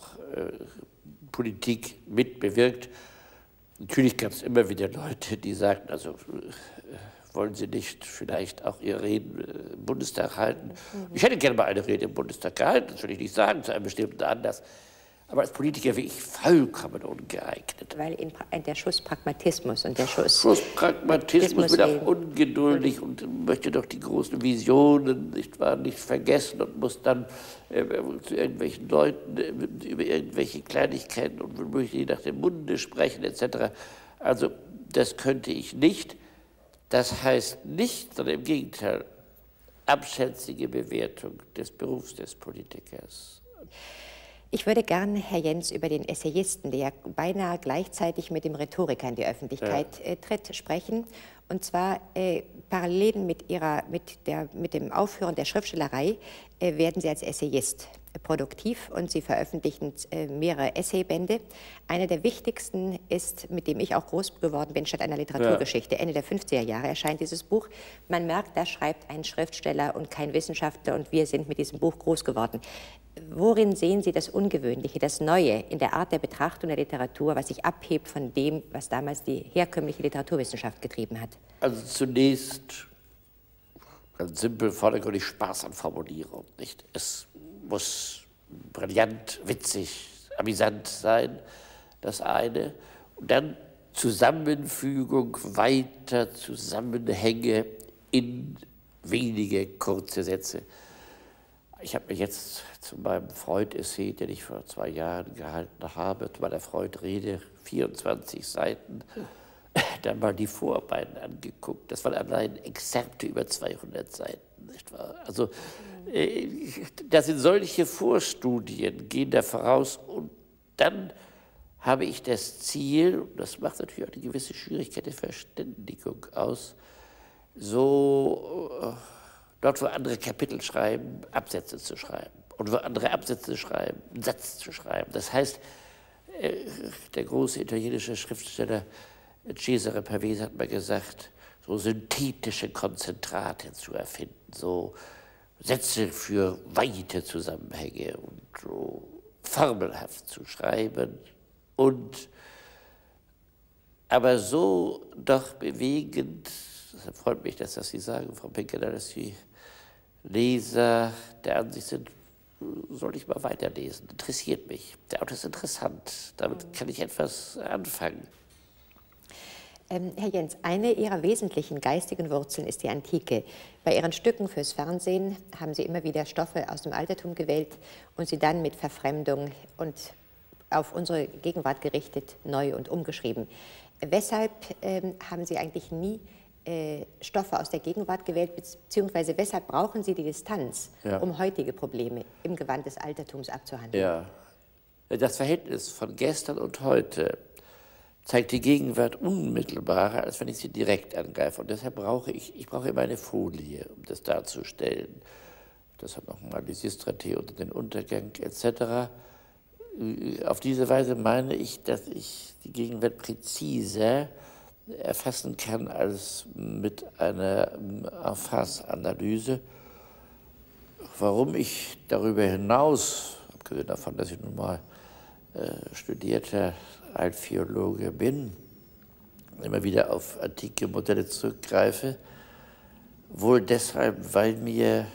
[SPEAKER 2] Politik mitbewirkt. Natürlich gab es immer wieder Leute, die sagten, also wollen Sie nicht vielleicht auch Ihre Reden im Bundestag halten? Ich hätte gerne mal eine Rede im Bundestag gehalten, das will ich nicht sagen, zu einem bestimmten Anlass. Aber als Politiker bin ich vollkommen ungeeignet.
[SPEAKER 1] Weil der Schuss Pragmatismus und der Schuss
[SPEAKER 2] Pragmatismus bin auch ungeduldig und möchte doch die großen Visionen nicht vergessen und muss dann zu irgendwelchen Leuten über irgendwelche Kleinigkeiten und womöglich nach dem Munde sprechen etc. Also das könnte ich nicht. Das heißt nicht, sondern im Gegenteil, abschätzige Bewertung des Berufs des Politikers.
[SPEAKER 1] Ich würde gerne, Herr Jens, über den Essayisten, der ja beinahe gleichzeitig mit dem Rhetoriker in die Öffentlichkeit tritt, sprechen. Und zwar parallel mit dem Aufhören der Schriftstellerei werden Sie als Essayist produktiv und Sie veröffentlichen mehrere Essaybände. Einer der wichtigsten ist, mit dem ich auch groß geworden bin, statt einer Literaturgeschichte. Ende der 50er Jahre erscheint dieses Buch. Man merkt, da schreibt ein Schriftsteller und kein Wissenschaftler und wir sind mit diesem Buch groß geworden. Worin sehen Sie das Ungewöhnliche, das Neue in der Art der Betrachtung der Literatur, was sich abhebt von dem, was damals die herkömmliche Literaturwissenschaft getrieben hat?
[SPEAKER 2] Also zunächst ganz simpel, vordergründig Spaß an Formulierung. Nicht? Es muss brillant, witzig, amüsant sein, das eine. Und dann Zusammenfügung weiter Zusammenhänge in wenige kurze Sätze. Ich habe mir jetzt zu meinem Freud-Essay, den ich vor 2 Jahren gehalten habe, zu meiner Freud-Rede, 24 Seiten, dann mal die Vorarbeiten angeguckt. Das waren allein Exzerpte über 200 Seiten. Nicht wahr? Also das sind solche Vorstudien, gehen da voraus und dann habe ich das Ziel, und das macht natürlich auch eine gewisse Schwierigkeit der Verständigung aus, so dort, wo andere Kapitel schreiben, Absätze zu schreiben. Und wo andere Absätze schreiben, einen Satz zu schreiben. Das heißt, der große italienische Schriftsteller Cesare Pavese hat mal gesagt, so synthetische Konzentrate zu erfinden, so Sätze für weite Zusammenhänge und so formelhaft zu schreiben und aber so doch bewegend. Deshalb freut mich, dass Sie sagen, Frau Pinkeler, dass Sie Leser der Ansicht sind, soll ich mal weiterlesen. Interessiert mich. Der Autor ist interessant. Damit kann ich etwas anfangen.
[SPEAKER 1] Herr Jens, eine Ihrer wesentlichen geistigen Wurzeln ist die Antike. Bei Ihren Stücken fürs Fernsehen haben Sie immer wieder Stoffe aus dem Altertum gewählt und sie dann mit Verfremdung und auf unsere Gegenwart gerichtet neu und umgeschrieben. Weshalb haben Sie eigentlich nie Stoffe aus der Gegenwart gewählt, beziehungsweise weshalb brauchen Sie die Distanz, um heutige Probleme im Gewand des Altertums abzuhandeln?
[SPEAKER 2] Ja, das Verhältnis von gestern und heute zeigt die Gegenwart unmittelbarer, als wenn ich sie direkt angreife. Und deshalb brauche ich brauche immer eine Folie, um das darzustellen. Das hat nochmal die Sistraté unter den Untergang etc. Auf diese Weise meine ich, dass ich die Gegenwart präziser erfassen kann als mit einer En-face-Analyse. Warum ich darüber hinaus, abgesehen davon, dass ich nun mal studierter Altphilologe bin, immer wieder auf antike Modelle zurückgreife, wohl deshalb, weil mir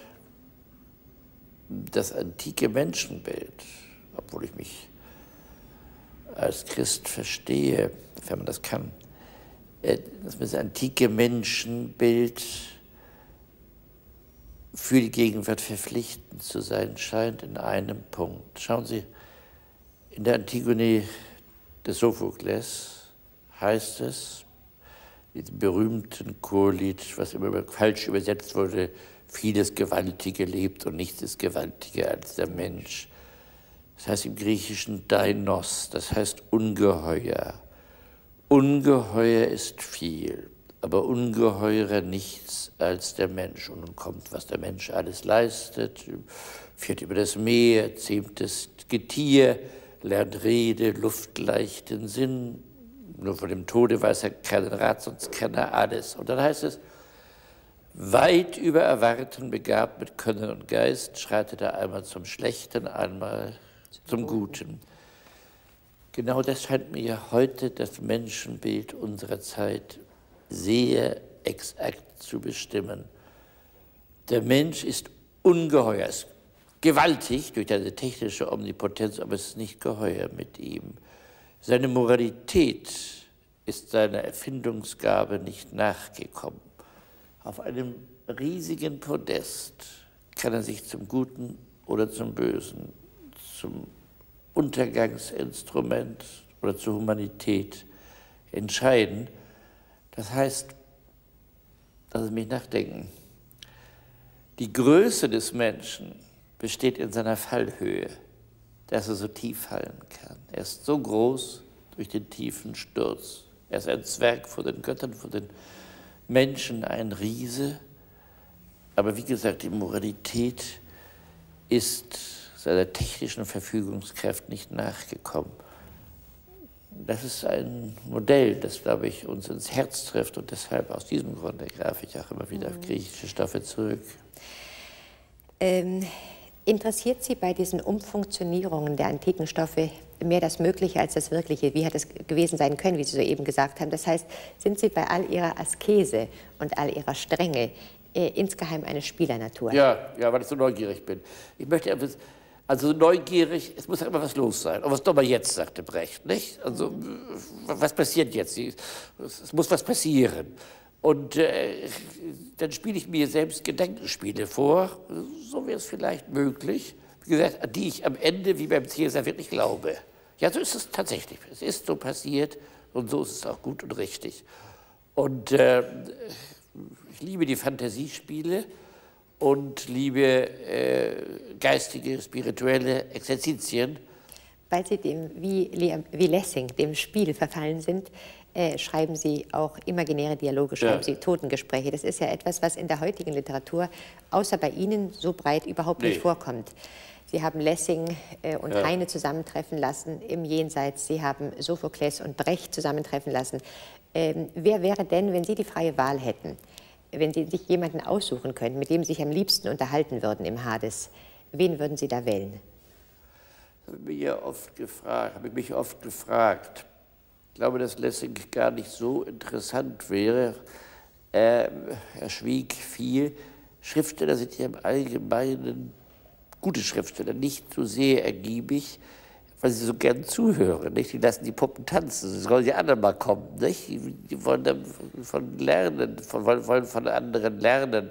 [SPEAKER 2] das antike Menschenbild, obwohl ich mich als Christ verstehe, wenn man das kann, dass das antike Menschenbild für die Gegenwart verpflichtend zu sein scheint in einem Punkt. Schauen Sie, in der Antigone des Sophokles heißt es, in diesem berühmten Chorlied, was immer falsch übersetzt wurde, vieles Gewaltige lebt und nichts ist gewaltiger als der Mensch. Das heißt im Griechischen Dainos, das heißt ungeheuer. Ungeheuer ist viel, aber ungeheurer nichts als der Mensch. Und nun kommt, was der Mensch alles leistet, fährt über das Meer, zähmt das Getier, lernt Rede, luftleichten Sinn, nur von dem Tode weiß er keinen Rat, sonst kennt er alles. Und dann heißt es, weit über Erwarten begabt mit Können und Geist, schreitet er einmal zum Schlechten, einmal zum Guten. Genau das scheint mir heute das Menschenbild unserer Zeit sehr exakt zu bestimmen. Der Mensch ist ungeheuer, ist gewaltig durch seine technische Omnipotenz, aber es ist nicht geheuer mit ihm. Seine Moralität ist seiner Erfindungsgabe nicht nachgekommen. Auf einem riesigen Podest kann er sich zum Guten oder zum Bösen, zum Untergangsinstrument oder zur Humanität entscheiden. Das heißt, lassen Sie mich nachdenken, die Größe des Menschen besteht in seiner Fallhöhe, dass er so tief fallen kann. Er ist so groß durch den tiefen Sturz. Er ist ein Zwerg vor den Göttern, vor den Menschen, ein Riese. Aber wie gesagt, die Moralität ist seiner technischen Verfügungskraft nicht nachgekommen. Das ist ein Modell, das, glaube ich, uns ins Herz trifft und deshalb aus diesem Grunde greife ich auch immer wieder auf griechische Stoffe zurück.
[SPEAKER 1] Interessiert Sie bei diesen Umfunktionierungen der antiken Stoffe mehr das Mögliche als das Wirkliche? Wie hat es gewesen sein können, wie Sie soeben gesagt haben? Das heißt, sind Sie bei all Ihrer Askese und all Ihrer Strenge insgeheim eine Spielernatur?
[SPEAKER 2] Ja, weil ich so neugierig bin. Ich möchte etwas, also neugierig, es muss ja immer was los sein. Und was doch mal jetzt, sagte Brecht, nicht? Also, was passiert jetzt? Es muss was passieren. Und dann spiele ich mir selbst Gedankenspiele vor, so wäre es vielleicht möglich, wie gesagt, an die ich am Ende, wie beim Cäsar, wirklich glaube. Ja, so ist es tatsächlich. Es ist so passiert und so ist es auch gut und richtig. Und ich liebe die Fantasiespiele und liebe geistige, spirituelle Exerzitien.
[SPEAKER 1] Weil Sie dem, wie Lessing, dem Spiel verfallen sind, schreiben Sie auch imaginäre Dialoge, schreiben Sie Totengespräche. Das ist ja etwas, was in der heutigen Literatur außer bei Ihnen so breit überhaupt nicht vorkommt. Sie haben Lessing und Heine zusammentreffen lassen im Jenseits. Sie haben Sophokles und Brecht zusammentreffen lassen. Wer wäre denn, wenn Sie die freie Wahl hätten, wenn Sie sich jemanden aussuchen könnten, mit dem Sie sich am liebsten unterhalten würden im Hades, wen würden Sie da wählen?
[SPEAKER 2] Habe ich mich oft gefragt. Ich glaube, dass Lessing gar nicht so interessant wäre. Er schwieg viel. Schriftsteller sind ja im Allgemeinen gute Schriftsteller, nicht so sehr ergiebig, weil sie so gern zuhören. Nicht? Die lassen die Puppen tanzen, es sollen die anderen mal kommen. Nicht? Die wollen dann von lernen, wollen von anderen lernen.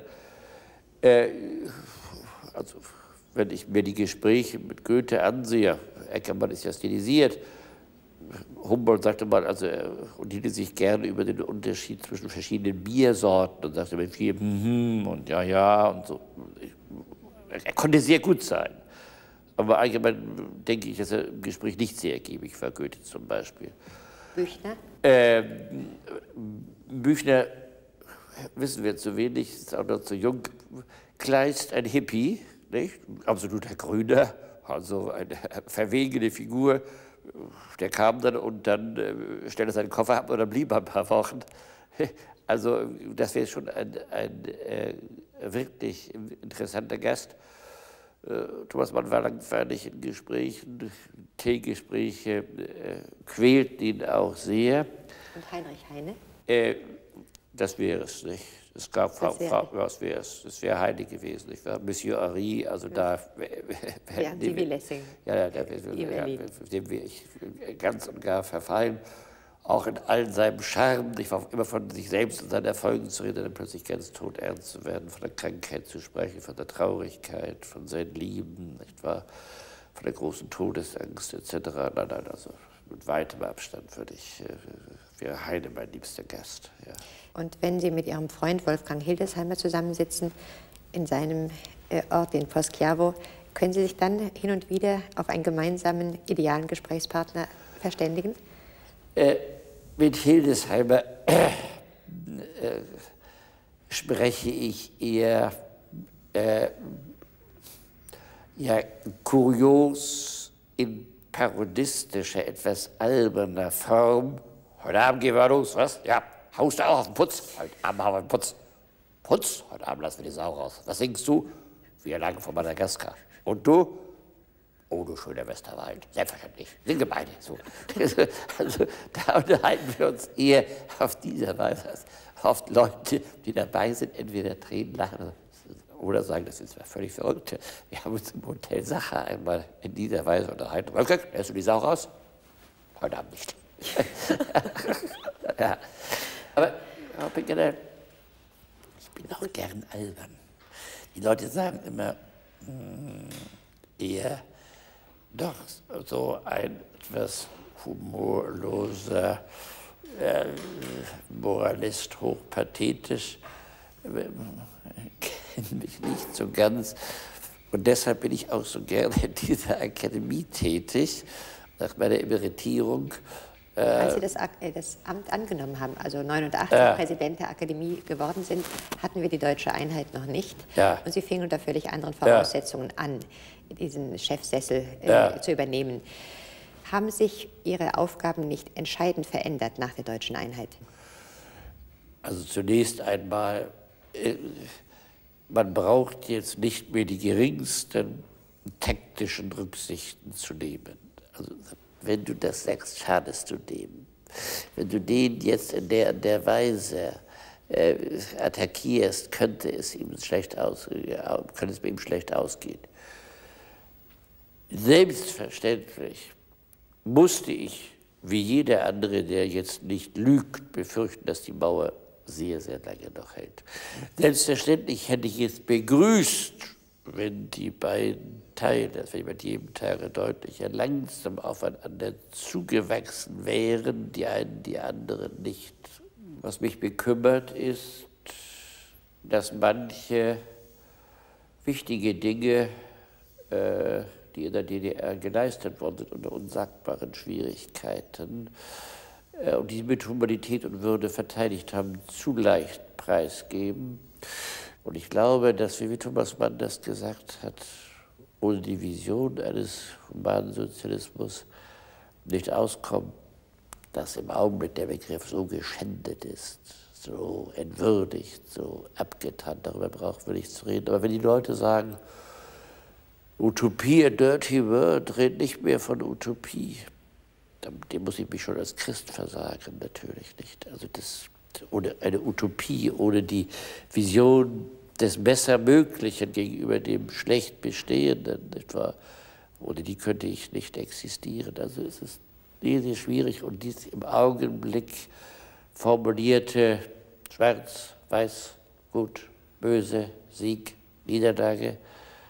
[SPEAKER 2] Also, wenn ich mir die Gespräche mit Goethe ansehe, Eckermann ist ja stilisiert, Humboldt sagte mal, also er unterhielt sich gerne über den Unterschied zwischen verschiedenen Biersorten und sagte mit viel und ja und so. Er konnte sehr gut sein. Aber allgemein denke ich, dass er im Gespräch nicht sehr ergiebig war, Goethe zum Beispiel.
[SPEAKER 1] Büchner?
[SPEAKER 2] Büchner wissen wir zu wenig, ist auch noch zu jung. Kleist, ein Hippie, nicht? Absoluter Grüner, also eine verwegene Figur. Der kam dann und dann stellte seinen Koffer ab und dann blieb er ein paar Wochen. Also das wäre schon ein wirklich interessanter Gast. Thomas Mann war langweilig in Gesprächen, Teegespräche quälten ihn auch sehr.
[SPEAKER 1] Und Heinrich Heine?
[SPEAKER 2] Das wäre es nicht. Es gab was wäre es? Das wäre Heine gewesen. Ich war Monsieur Henri, also da.
[SPEAKER 1] Ja, die wie Lessing.
[SPEAKER 2] Ja, dem wäre ich ganz und gar verfallen. Auch in all seinem Charme. Ich war immer von sich selbst und seinen Erfolgen zu reden, dann plötzlich ganz todernst zu werden, von der Krankheit zu sprechen, von der Traurigkeit, von seinen Lieben, nicht wahr? Von der großen Todesangst etc. Nein, also mit weitem Abstand wäre Heine mein liebster Gast. Ja.
[SPEAKER 1] Und wenn Sie mit Ihrem Freund Wolfgang Hildesheimer zusammensitzen, in seinem Ort in Poschiavo, können Sie sich dann hin und wieder auf einen gemeinsamen, idealen Gesprächspartner verständigen?
[SPEAKER 2] Mit Hildesheimer spreche ich eher kurios in parodistischer, etwas alberner Form heute Abend gehen wir los, was? Ja, haust du auch auf den Putz? Heute Abend haben wir den Putz. Putz? Heute Abend lassen wir die Sau raus. Was singst du? Wir lang von Madagaskar. Und du? Oh, du schöner Westerwald. Selbstverständlich. Singe beide. So. Also, da unterhalten wir uns eher auf dieser Weise. Oft Leute, die dabei sind, entweder Tränen lachen oder sagen, das ist völlig verrückt. Wir haben uns im Hotel Sacher einmal in dieser Weise unterhalten. Wolfgang, lässt du die Sau raus? Heute Abend nicht. Ja. Aber ich bin auch gern albern. Die Leute sagen immer, eher doch so ein etwas humorloser Moralist, hochpathetisch, kennt mich nicht so ganz. Und deshalb bin ich auch so gerne in dieser Akademie tätig, nach meiner Emeritierung.
[SPEAKER 1] Als Sie das Amt angenommen haben, also 89 Präsident der Akademie geworden sind, hatten wir die deutsche Einheit noch nicht.
[SPEAKER 2] Ja.
[SPEAKER 1] Und Sie fingen unter völlig anderen Voraussetzungen an, diesen Chefsessel zu übernehmen. Haben sich Ihre Aufgaben nicht entscheidend verändert nach der deutschen Einheit?
[SPEAKER 2] Also zunächst einmal, man braucht jetzt nicht mehr die geringsten taktischen Rücksichten zu nehmen. Also, wenn du das sagst, schadest du dem. Wenn du den jetzt in der Weise attackierst, könnte es bei ihm schlecht ausgehen. Selbstverständlich musste ich, wie jeder andere, der jetzt nicht lügt, befürchten, dass die Mauer sehr, sehr lange noch hält. Selbstverständlich hätte ich es begrüßt, wenn die beiden Teile, das wäre mit jedem Tage deutlicher, langsam aufeinander zugewachsen wären, die einen, die anderen nicht. Was mich bekümmert ist, dass manche wichtige Dinge, die in der DDR geleistet worden sind, unter unsagbaren Schwierigkeiten, und die mit Humanität und Würde verteidigt haben, zu leicht preisgeben. Und ich glaube, dass, wie Thomas Mann das gesagt hat, ohne die Vision eines humanen Sozialismus nicht auskommt, dass im Augenblick der Begriff so geschändet ist, so entwürdigt, so abgetan, darüber brauchen wir nicht zu reden. Aber wenn die Leute sagen, Utopie, a dirty word, redet nicht mehr von Utopie, dem muss ich mich schon als Christ versagen, natürlich nicht. Also ohne eine Utopie, ohne die Vision des Bessermöglichen gegenüber dem schlecht Bestehenden, etwa, ohne die könnte ich nicht existieren. Also es ist sehr, sehr schwierig und dies im Augenblick formulierte Schwarz, Weiß, Gut, Böse, Sieg, Niederlage,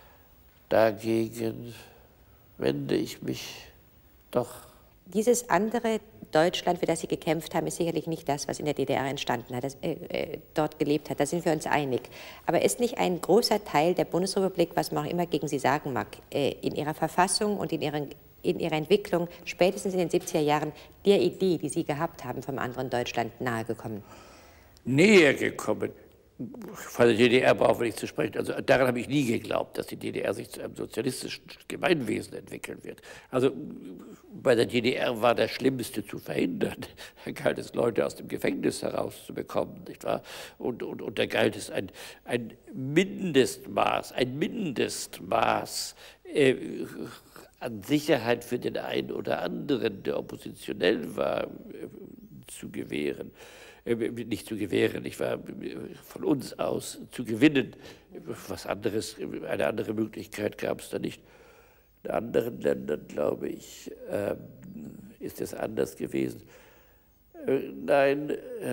[SPEAKER 2] dagegen wende ich mich doch.
[SPEAKER 1] Dieses andere Deutschland, für das Sie gekämpft haben, ist sicherlich nicht das, was in der DDR entstanden hat, dort gelebt hat. Da sind wir uns einig. Aber ist nicht ein großer Teil der Bundesrepublik, was man auch immer gegen Sie sagen mag, in ihrer Verfassung und in ihrer Entwicklung, spätestens in den 70er Jahren, der Idee, die Sie gehabt haben, vom anderen Deutschland nahegekommen?
[SPEAKER 2] Näher gekommen. Von der DDR brauchen wir nicht zu sprechen. Also daran habe ich nie geglaubt, dass die DDR sich zu einem sozialistischen Gemeinwesen entwickeln wird. Also bei der DDR war das Schlimmste zu verhindern. Da galt es, Leute aus dem Gefängnis herauszubekommen, nicht wahr? Und da galt es ein Mindestmaß an Sicherheit für den einen oder anderen, der oppositionell war, zu gewähren. Nicht zu gewähren, ich war von uns aus zu gewinnen. Eine andere Möglichkeit gab es da nicht. In anderen Ländern, glaube ich, ist es anders gewesen. Nein,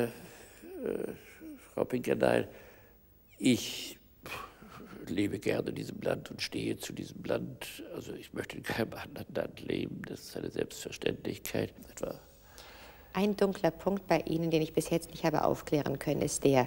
[SPEAKER 2] Frau Pinker, nein, ich lebe gerne in diesem Land und stehe zu diesem Land. Also ich möchte in keinem anderen Land leben, das ist eine Selbstverständlichkeit. Etwa
[SPEAKER 1] ein dunkler Punkt bei Ihnen, den ich bis jetzt nicht habe aufklären können, ist der,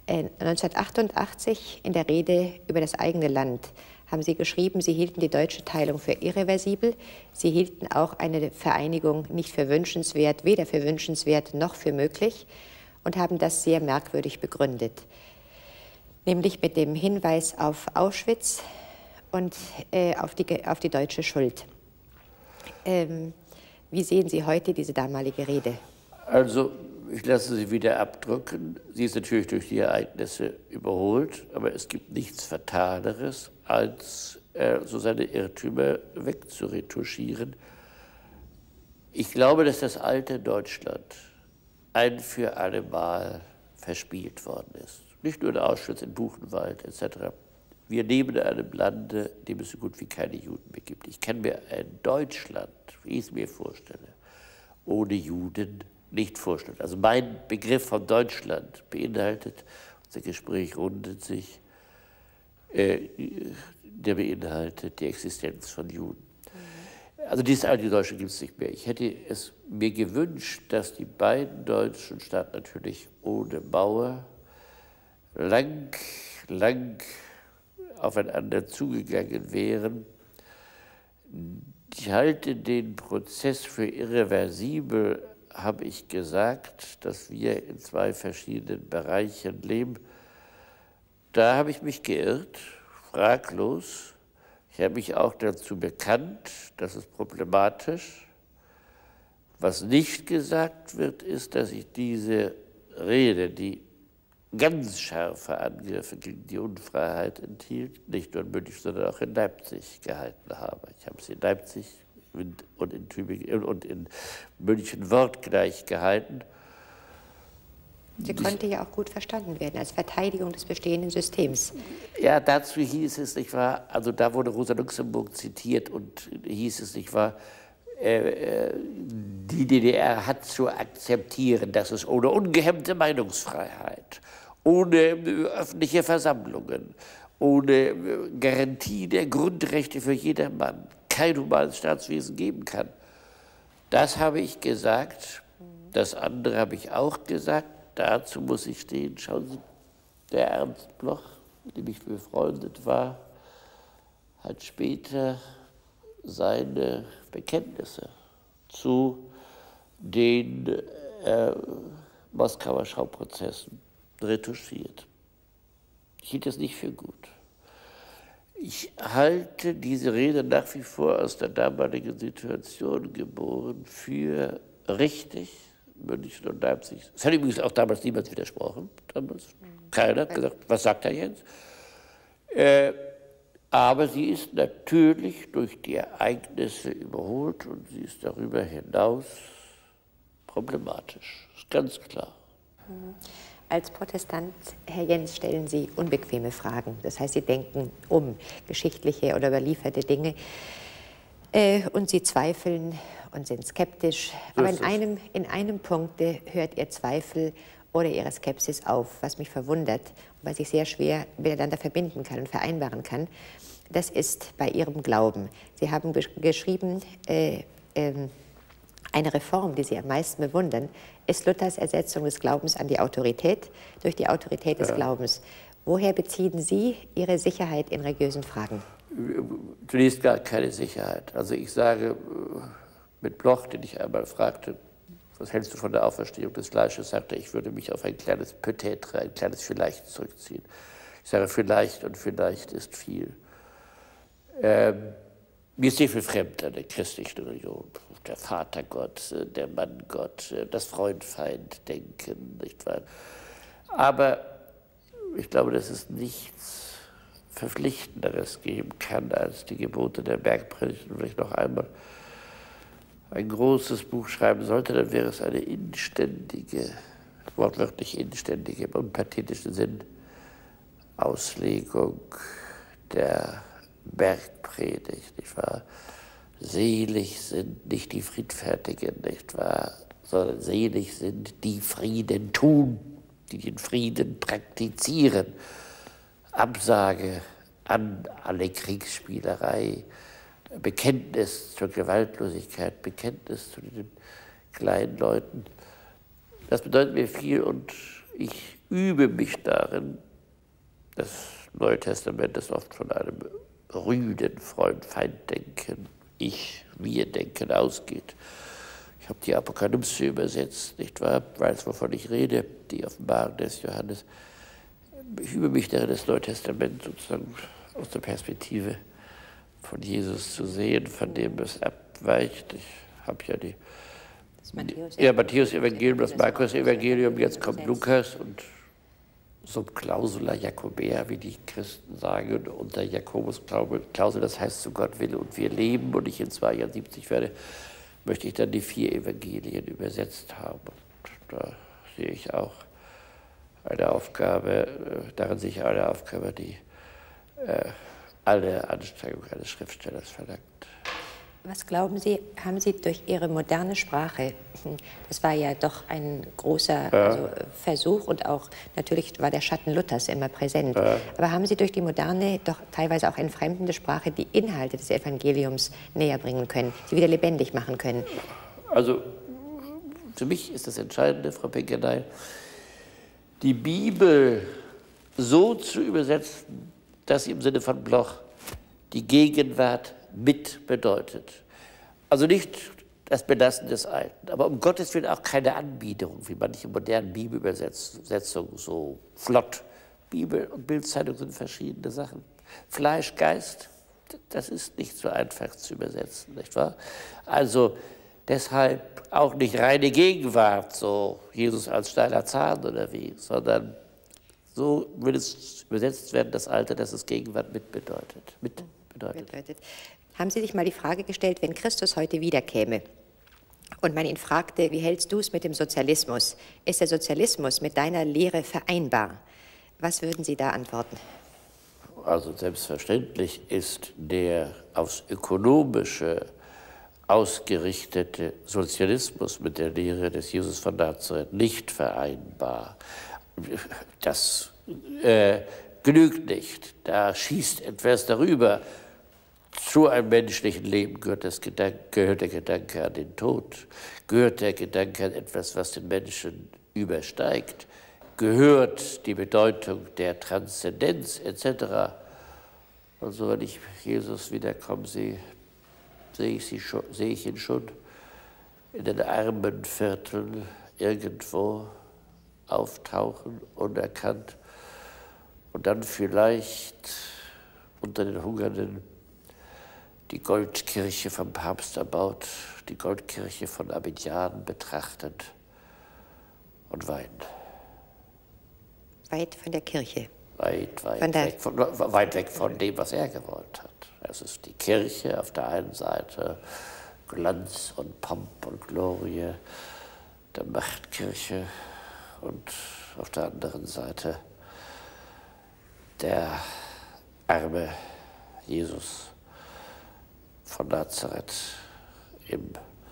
[SPEAKER 1] 1988 in der Rede über das eigene Land haben Sie geschrieben, Sie hielten die deutsche Teilung für irreversibel. Sie hielten auch eine Vereinigung nicht für wünschenswert, weder für wünschenswert noch für möglich und haben das sehr merkwürdig begründet. Nämlich mit dem Hinweis auf Auschwitz und auf die deutsche Schuld. Wie sehen Sie heute diese damalige Rede?
[SPEAKER 2] Also, ich lasse sie wieder abdrücken. Sie ist natürlich durch die Ereignisse überholt, aber es gibt nichts Fataleres, als so seine Irrtümer wegzuretuschieren. Ich glaube, dass das alte Deutschland ein für alle Mal verspielt worden ist. Nicht nur in Auschwitz, in Buchenwald etc. Wir leben in einem Lande, in dem es so gut wie keine Juden mehr gibt. Ich kann mir ein Deutschland, wie ich es mir vorstelle, ohne Juden nicht vorstellen. Also mein Begriff von Deutschland beinhaltet, unser Gespräch rundet sich, der beinhaltet die Existenz von Juden. Also dieses alte Deutschland gibt es nicht mehr. Ich hätte es mir gewünscht, dass die beiden deutschen Staaten natürlich ohne Mauer lang aufeinander zugegangen wären. Ich halte den Prozess für irreversibel, habe ich gesagt, dass wir in zwei verschiedenen Bereichen leben. Da habe ich mich geirrt, fraglos. Ich habe mich auch dazu bekannt, das ist problematisch. Was nicht gesagt wird, ist, dass ich diese Rede, die ganz scharfe Angriffe gegen die Unfreiheit enthielt, nicht nur in München, sondern auch in Leipzig gehalten habe. Ich habe sie in Leipzig und in Tübingen und in München wortgleich gehalten.
[SPEAKER 1] Sie konnte ja auch gut verstanden werden als Verteidigung des bestehenden Systems.
[SPEAKER 2] Ja, dazu hieß es, nicht wahr, also da wurde Rosa Luxemburg zitiert und hieß es, nicht wahr, die DDR hat zu akzeptieren, dass es ohne ungehemmte Meinungsfreiheit, ohne öffentliche Versammlungen, ohne Garantie der Grundrechte für jedermann kein humanes Staatswesen geben kann. Das habe ich gesagt, das andere habe ich auch gesagt. Dazu muss ich stehen, schauen Sie, der Ernst Bloch, mit dem ich befreundet war, hat später seine Bekenntnisse zu den Moskauer Schauprozessen retuschiert. Ich hielt das nicht für gut. Ich halte diese Rede nach wie vor aus der damaligen Situation geboren für richtig. München und Leipzig. Es hat übrigens auch damals niemand widersprochen. Keiner hat gesagt, was sagt er jetzt? Aber sie ist natürlich durch die Ereignisse überholt und sie ist darüber hinaus problematisch. Das ist ganz klar.
[SPEAKER 1] Als Protestant, Herr Jens, stellen Sie unbequeme Fragen. Das heißt, Sie denken um geschichtliche oder überlieferte Dinge und Sie zweifeln und sind skeptisch. Aber in einem Punkt hört Ihr Zweifel oder Ihre Skepsis auf, was mich verwundert, was ich sehr schwer miteinander verbinden kann und vereinbaren kann. Das ist bei Ihrem Glauben. Sie haben geschrieben, eine Reform, die Sie am meisten bewundern, ist Luthers Ersetzung des Glaubens an die Autorität durch die Autorität des Glaubens. Woher beziehen Sie Ihre Sicherheit in religiösen Fragen?
[SPEAKER 2] Zunächst gar keine Sicherheit. Also ich sage mit Bloch, den ich einmal fragte, was hältst du von der Auferstehung des Fleisches, sagte er, ich würde mich auf ein kleines Peut-être, ein kleines Vielleicht zurückziehen. Ich sage, vielleicht und vielleicht ist viel. Mir ist sehr viel fremd an der christlichen Religion. Der Vatergott, der Manngott, das Freund-Feind-Denken, nicht wahr? Aber ich glaube, dass es nichts Verpflichtenderes geben kann als die Gebote der Bergpredigt. Und wenn ich noch einmal ein großes Buch schreiben sollte, dann wäre es eine inständige, wortwörtlich inständige, im unpathetischen Sinn, Auslegung der Bergpredigt, nicht wahr? Selig sind nicht die Friedfertigen, nicht wahr? Sondern selig sind die Frieden tun, die den Frieden praktizieren. Absage an alle Kriegsspielerei, Bekenntnis zur Gewaltlosigkeit, Bekenntnis zu den kleinen Leuten. Das bedeutet mir viel und ich übe mich darin. Das Neue Testament ist oft von einem rüden Freund-Feind-Denken, Ich-Wir-Denken ausgeht. Ich habe die Apokalypse übersetzt, nicht wahr? Weiß, wovon ich rede, die Offenbarung des Johannes. Ich übe mich darin, das Neue Testament sozusagen aus der Perspektive von Jesus zu sehen, von dem es abweicht. Ich habe ja die Ja, Matthäus-Evangelium, das Markus-Evangelium, jetzt kommt Lukas und sub clausula Jacobea, wie die Christen sagen, und unter Jakobus Klausel, das heißt, zu Gott will und wir leben, und ich in 2 Jahren 70 werde, möchte ich dann die 4 Evangelien übersetzt haben. Und da sehe ich auch eine Aufgabe, darin sehe ich eine Aufgabe, die alle Anstrengung eines Schriftstellers verlangt.
[SPEAKER 1] Was glauben Sie, haben Sie durch Ihre moderne Sprache, das war ja doch ein großer Versuch, und auch natürlich war der Schatten Luthers immer präsent, aber haben Sie durch die moderne, doch teilweise auch entfremdende Sprache die Inhalte des Evangeliums näher bringen können, sie wieder lebendig machen können?
[SPEAKER 2] Also für mich ist das Entscheidende, Frau Pinkenein, die Bibel so zu übersetzen, dass sie im Sinne von Bloch die Gegenwart mit bedeutet. Also nicht das Belassen des Alten, aber um Gottes Willen auch keine Anbiederung, wie manche modernen Bibelübersetzungen so flott. Bibel und Bildzeitung sind verschiedene Sachen. Fleisch, Geist, das ist nicht so einfach zu übersetzen, nicht wahr? Also deshalb auch nicht reine Gegenwart, so Jesus als steiler Zahn oder wie, sondern so würde es übersetzt werden, das Alte, dass es Gegenwart mitbedeutet.
[SPEAKER 1] Haben Sie sich mal die Frage gestellt, wenn Christus heute wiederkäme und man ihn fragte, wie hältst du es mit dem Sozialismus? Ist der Sozialismus mit deiner Lehre vereinbar? Was würden Sie da antworten?
[SPEAKER 2] Also selbstverständlich ist der aufs Ökonomische ausgerichtete Sozialismus mit der Lehre des Jesus von Nazareth nicht vereinbar. Das genügt nicht. Da schießt etwas darüber. Zu einem menschlichen Leben gehört der Gedanke an den Tod, gehört der Gedanke an etwas, was den Menschen übersteigt, gehört die Bedeutung der Transzendenz etc. Also wenn ich Jesus wiederkomme, sehe ich ihn schon in den armen Vierteln irgendwo auftauchen, unerkannt, und dann vielleicht unter den Hungernden die Goldkirche vom Papst erbaut, die Goldkirche von Abidjan betrachtend und weinen.
[SPEAKER 1] Weit von der Kirche?
[SPEAKER 2] Weit weg von dem, was er gewollt hat. Es ist die Kirche auf der einen Seite, Glanz und Pomp und Glorie der Machtkirche, und auf der anderen Seite der arme Jesus von Nazareth, im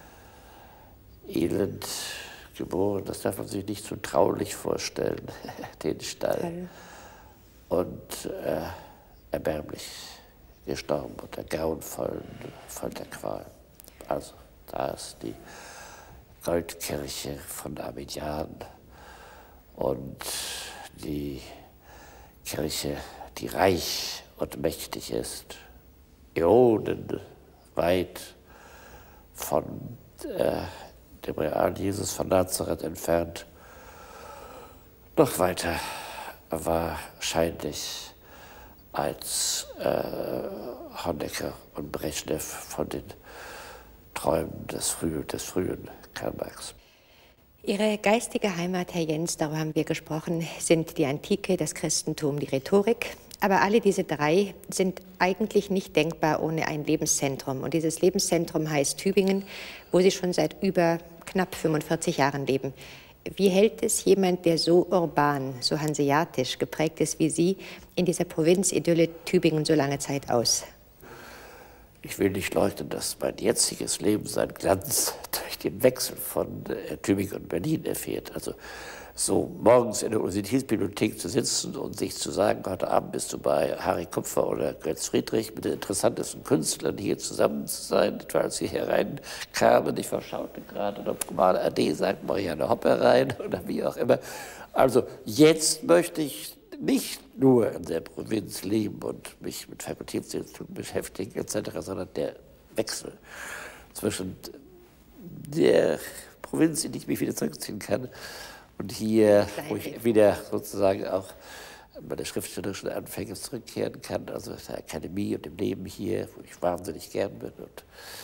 [SPEAKER 2] Elend geboren. Das darf man sich nicht so traulich vorstellen, den Stall. Und erbärmlich gestorben unter grauenvollen Folterqualen. Also da ist die Goldkirche von Abidjan und die Kirche, die reich und mächtig ist, Äonen weit von dem realen Jesus von Nazareth entfernt, noch weiter wahrscheinlich als Honecker und Brezhnev von den Träumen des frühen Karl Marx.
[SPEAKER 1] Ihre geistige Heimat, Herr Jens, darüber haben wir gesprochen, sind die Antike, das Christentum, die Rhetorik. Aber alle diese drei sind eigentlich nicht denkbar ohne ein Lebenszentrum. Und dieses Lebenszentrum heißt Tübingen, wo Sie schon seit über knapp 45 Jahren leben. Wie hält es jemand, der so urban, so hanseatisch geprägt ist wie Sie, in dieser Provinzidylle Tübingen so lange Zeit aus?
[SPEAKER 2] Ich will nicht leugnen, dass mein jetziges Leben seinen Glanz durch den Wechsel von Tübingen und Berlin erfährt. Also so morgens in der Universitätsbibliothek zu sitzen und sich zu sagen, heute Abend bist du bei Harry Kupfer oder Götz Friedrich mit den interessantesten Künstlern hier zusammen zu sein, als sie hereinkamen. Ich verschaute gerade, ob mal Ade sagt, Marianne Hopper rein oder wie auch immer. Also jetzt möchte ich nicht nur in der Provinz leben und mich mit Fakultätsinstituten beschäftigen etc., sondern der Wechsel zwischen der Provinz, in die ich mich wieder zurückziehen kann, und hier, wo ich wieder sozusagen auch meine schriftstellerischen Anfänge zurückkehren kann, also der Akademie und dem Leben hier, wo ich wahnsinnig gern bin und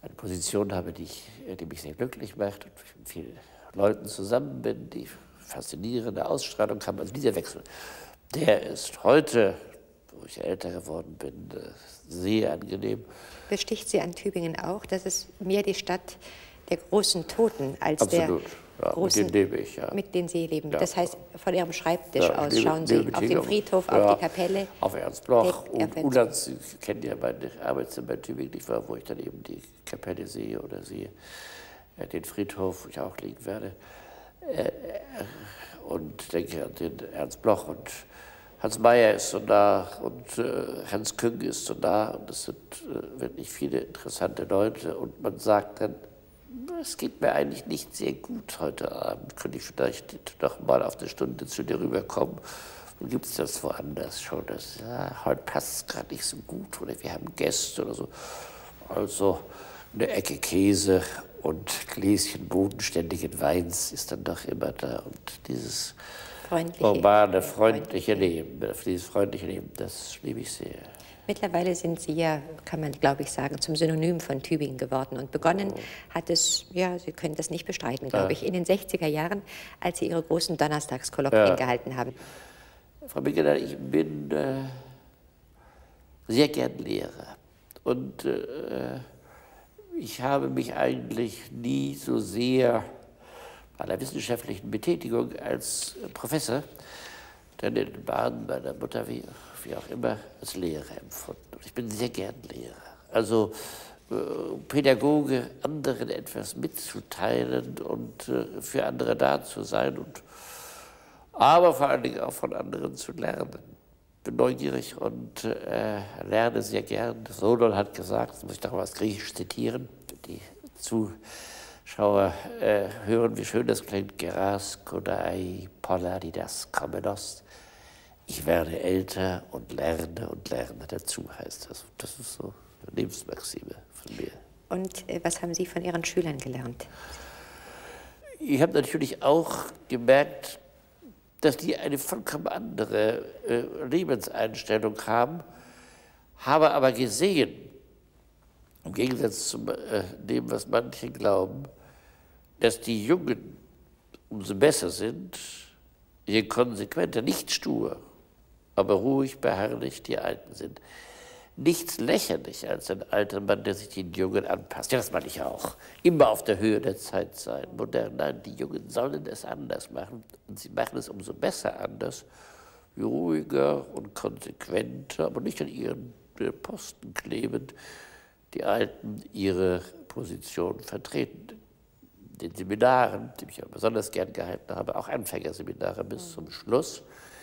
[SPEAKER 2] eine Position habe, die mich sehr glücklich macht und mit vielen Leuten zusammen bin, die faszinierende Ausstrahlung haben. Also dieser Wechsel, der ist heute, wo ich älter geworden bin, sehr angenehm.
[SPEAKER 1] Besticht Sie an Tübingen auch, dass es mehr die Stadt der großen Toten als
[SPEAKER 2] Absolut.
[SPEAKER 1] der großen,
[SPEAKER 2] mit denen lebe ich, ja.
[SPEAKER 1] Mit denen Sie leben.
[SPEAKER 2] Ja.
[SPEAKER 1] Das heißt, von Ihrem Schreibtisch aus
[SPEAKER 2] lebe,
[SPEAKER 1] schauen Sie auf den Friedhof, auf die Kapelle.
[SPEAKER 2] Auf Ernst Bloch und Ulanz. Sie kennen ja meine Arbeitszimmer in Tübingen, nicht wahr, wo ich dann eben die Kapelle sehe oder sehe den Friedhof, wo ich auch liegen werde. Und denke an den Ernst Bloch und Hans Mayer ist so nah und Hans Küng ist so nah. Und es sind wirklich viele interessante Leute. Und man sagt dann, es geht mir eigentlich nicht sehr gut heute Abend. Könnte ich vielleicht noch mal auf eine Stunde zu dir rüberkommen? Und gibt es das woanders schon? Heute passt es gerade nicht so gut oder wir haben Gäste oder so. Also eine Ecke Käse und Gläschen bodenständigen Weins ist dann doch immer da. Und dieses urbane, freundliche Leben, das liebe ich sehr.
[SPEAKER 1] Mittlerweile sind Sie ja, kann man glaube ich sagen, zum Synonym von Tübingen geworden. Und begonnen hat es, ja, Sie können das nicht bestreiten, glaube ich, in den 60er Jahren, als Sie Ihre großen Donnerstagskolloquien gehalten haben.
[SPEAKER 2] Frau Begener, ich bin sehr gern Lehrer. Und ich habe mich eigentlich nie so sehr bei einer wissenschaftlichen Betätigung als Professor, dann in den Bahnen meiner Mutter, wie auch immer, als Lehrer empfunden. Und ich bin sehr gern Lehrer. Also Pädagoge, anderen etwas mitzuteilen und für andere da zu sein, aber vor allen Dingen auch von anderen zu lernen. Ich bin neugierig und lerne sehr gern. Solon hat gesagt, das muss ich doch mal aus Griechisch zitieren, die Zuschauer hören, wie schön das klingt, Geras kodai polaridas komenos. Ich werde älter und lerne dazu, heißt das. Das ist so eine Lebensmaxime von mir.
[SPEAKER 1] Und was haben Sie von Ihren Schülern gelernt?
[SPEAKER 2] Ich habe natürlich auch gemerkt, dass die eine vollkommen andere Lebenseinstellung haben, habe aber gesehen, im Gegensatz zu dem, was manche glauben, dass die Jungen umso besser sind, je konsequenter, nicht stur, aber ruhig, beharrlich die Alten sind. Nichts lächerlich als ein alter Mann, der sich den Jungen anpasst. Ja, das meine ich auch. Immer auf der Höhe der Zeit sein. Modern, nein, die Jungen sollen es anders machen. Und sie machen es umso besser anders, je ruhiger und konsequenter, aber nicht an ihren Posten klebend, die Alten ihre Position vertreten. Den Seminaren, die ich ja besonders gern gehalten habe, auch Anfängerseminare bis zum Schluss,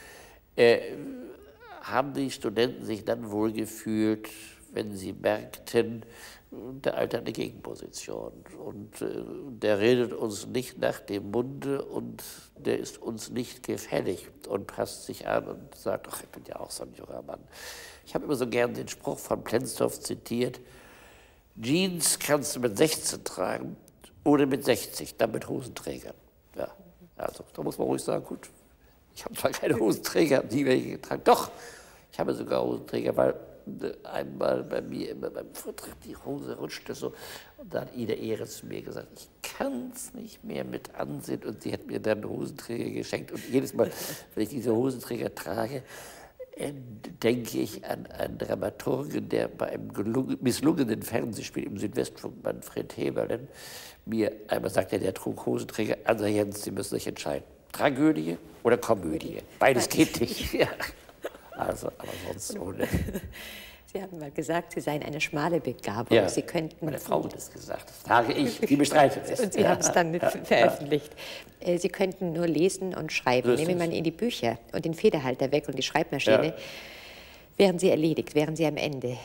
[SPEAKER 2] haben die Studenten sich dann wohl gefühlt, wenn sie merkten, der Alte hat eine Gegenposition und der redet uns nicht nach dem Munde und der ist uns nicht gefällig und passt sich an und sagt, ach, ich bin ja auch so ein junger Mann. Ich habe immer so gern den Spruch von Plenzdorf zitiert, Jeans kannst du mit 16 tragen oder mit 60, dann mit Hosenträgern. Ja, also da muss man ruhig sagen, gut, ich habe zwar keine Hosenträger, nie welche getragen. Doch, ich habe sogar Hosenträger, weil einmal bei mir immer beim Vortrag die Hose rutschte so. Und da hat Ida Ehre zu mir gesagt, ich kann es nicht mehr mit ansehen. Und sie hat mir dann Hosenträger geschenkt. Und jedes Mal, wenn ich diese Hosenträger trage, denke ich an einen Dramaturgen, der bei einem misslungenen Fernsehspiel im Südwestfunk, Manfred Heberlen, mir einmal sagte, der trug Hosenträger, also Herr Jens, Sie müssen sich entscheiden. Tragödie oder Komödie. Beides geht nicht. Ja. Also, aber sonst ohne.
[SPEAKER 1] Sie haben mal gesagt, Sie seien eine schmale Begabung.
[SPEAKER 2] Ja,
[SPEAKER 1] Sie könnten,
[SPEAKER 2] meine Frau hat das gesagt. Das sage ich, die bestreitet es.
[SPEAKER 1] Und Sie haben es dann veröffentlicht. Sie könnten nur lesen und schreiben.
[SPEAKER 2] So
[SPEAKER 1] Nehmen wir mal in die Bücher und den Federhalter weg und die Schreibmaschine. Wären Sie erledigt, wären Sie am Ende?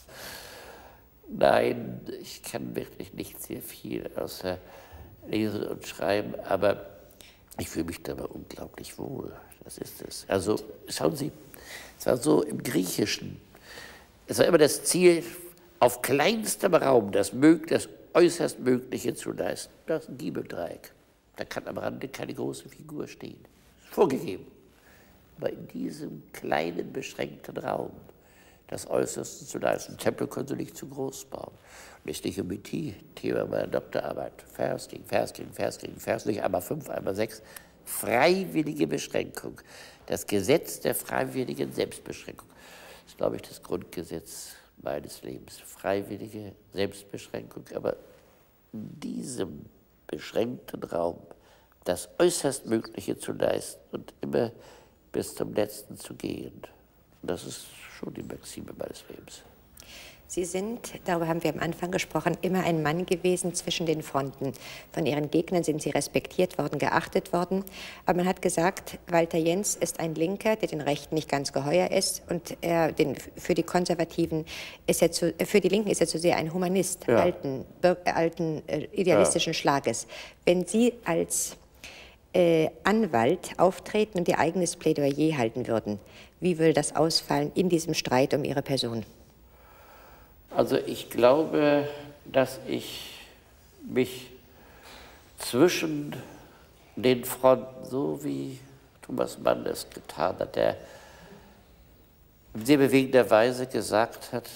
[SPEAKER 2] Nein, ich kann wirklich nicht sehr viel außer lesen und schreiben, aber ich fühle mich dabei unglaublich wohl. Das ist es. Also, schauen Sie, es war so im Griechischen. Es war immer das Ziel, auf kleinstem Raum das äußerst Mögliche zu leisten. Das ist ein Giebeldreieck. Da kann am Rande keine große Figur stehen. Vorgegeben. Aber in diesem kleinen, beschränkten Raum das Äußerste zu leisten. Tempel können sie nicht zu groß bauen. Nicht Thema meiner Doktorarbeit. Fasting, einmal 5, einmal 6. Freiwillige Beschränkung. Das Gesetz der freiwilligen Selbstbeschränkung. Das ist, glaube ich, das Grundgesetz meines Lebens. Freiwillige Selbstbeschränkung. Aber in diesem beschränkten Raum das Äußerstmögliche zu leisten und immer bis zum Letzten zu gehen, das ist schon die Maxime meines Lebens.
[SPEAKER 1] Sie sind, darüber haben wir am Anfang gesprochen, immer ein Mann gewesen zwischen den Fronten. Von Ihren Gegnern sind Sie respektiert worden, geachtet worden. Aber man hat gesagt, Walter Jens ist ein Linker, der den Rechten nicht ganz geheuer ist. Und für die Konservativen für die Linken ist er zu sehr ein Humanist,
[SPEAKER 2] ja.
[SPEAKER 1] alten idealistischen Schlages. Wenn Sie als Anwalt auftreten und Ihr eigenes Plädoyer halten würden, wie würde das ausfallen in diesem Streit um Ihre Person?
[SPEAKER 2] Also ich glaube, dass ich mich zwischen den Fronten, so wie Thomas Mann es getan hat, der in sehr bewegender Weise gesagt hat,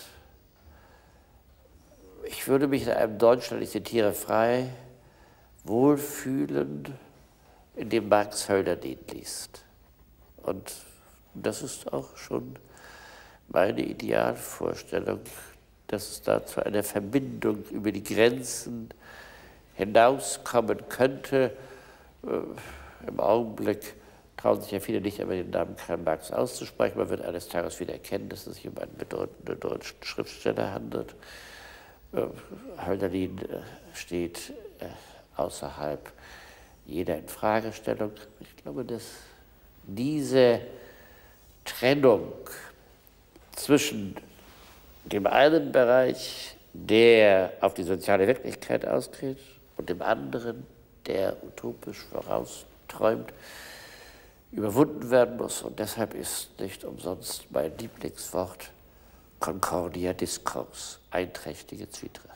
[SPEAKER 2] ich würde mich in einem Deutschland, ich zitiere frei, wohlfühlen, in dem Max Hölderlin liest. Und das ist auch schon meine Idealvorstellung, dass es da zu einer Verbindung über die Grenzen hinauskommen könnte. Im Augenblick trauen sich ja viele nicht, aber den Namen Karl Marx auszusprechen. Man wird eines Tages wieder erkennen, dass es sich um einen bedeutenden deutschen Schriftsteller handelt. Hölderlin steht außerhalb jeder Infragestellung. Ich glaube, dass diese Trennung zwischen dem einen Bereich, der auf die soziale Wirklichkeit ausgeht, und dem anderen, der utopisch vorausträumt, überwunden werden muss. Und deshalb ist nicht umsonst mein Lieblingswort Concordia Discourse, einträchtige Zwietracht.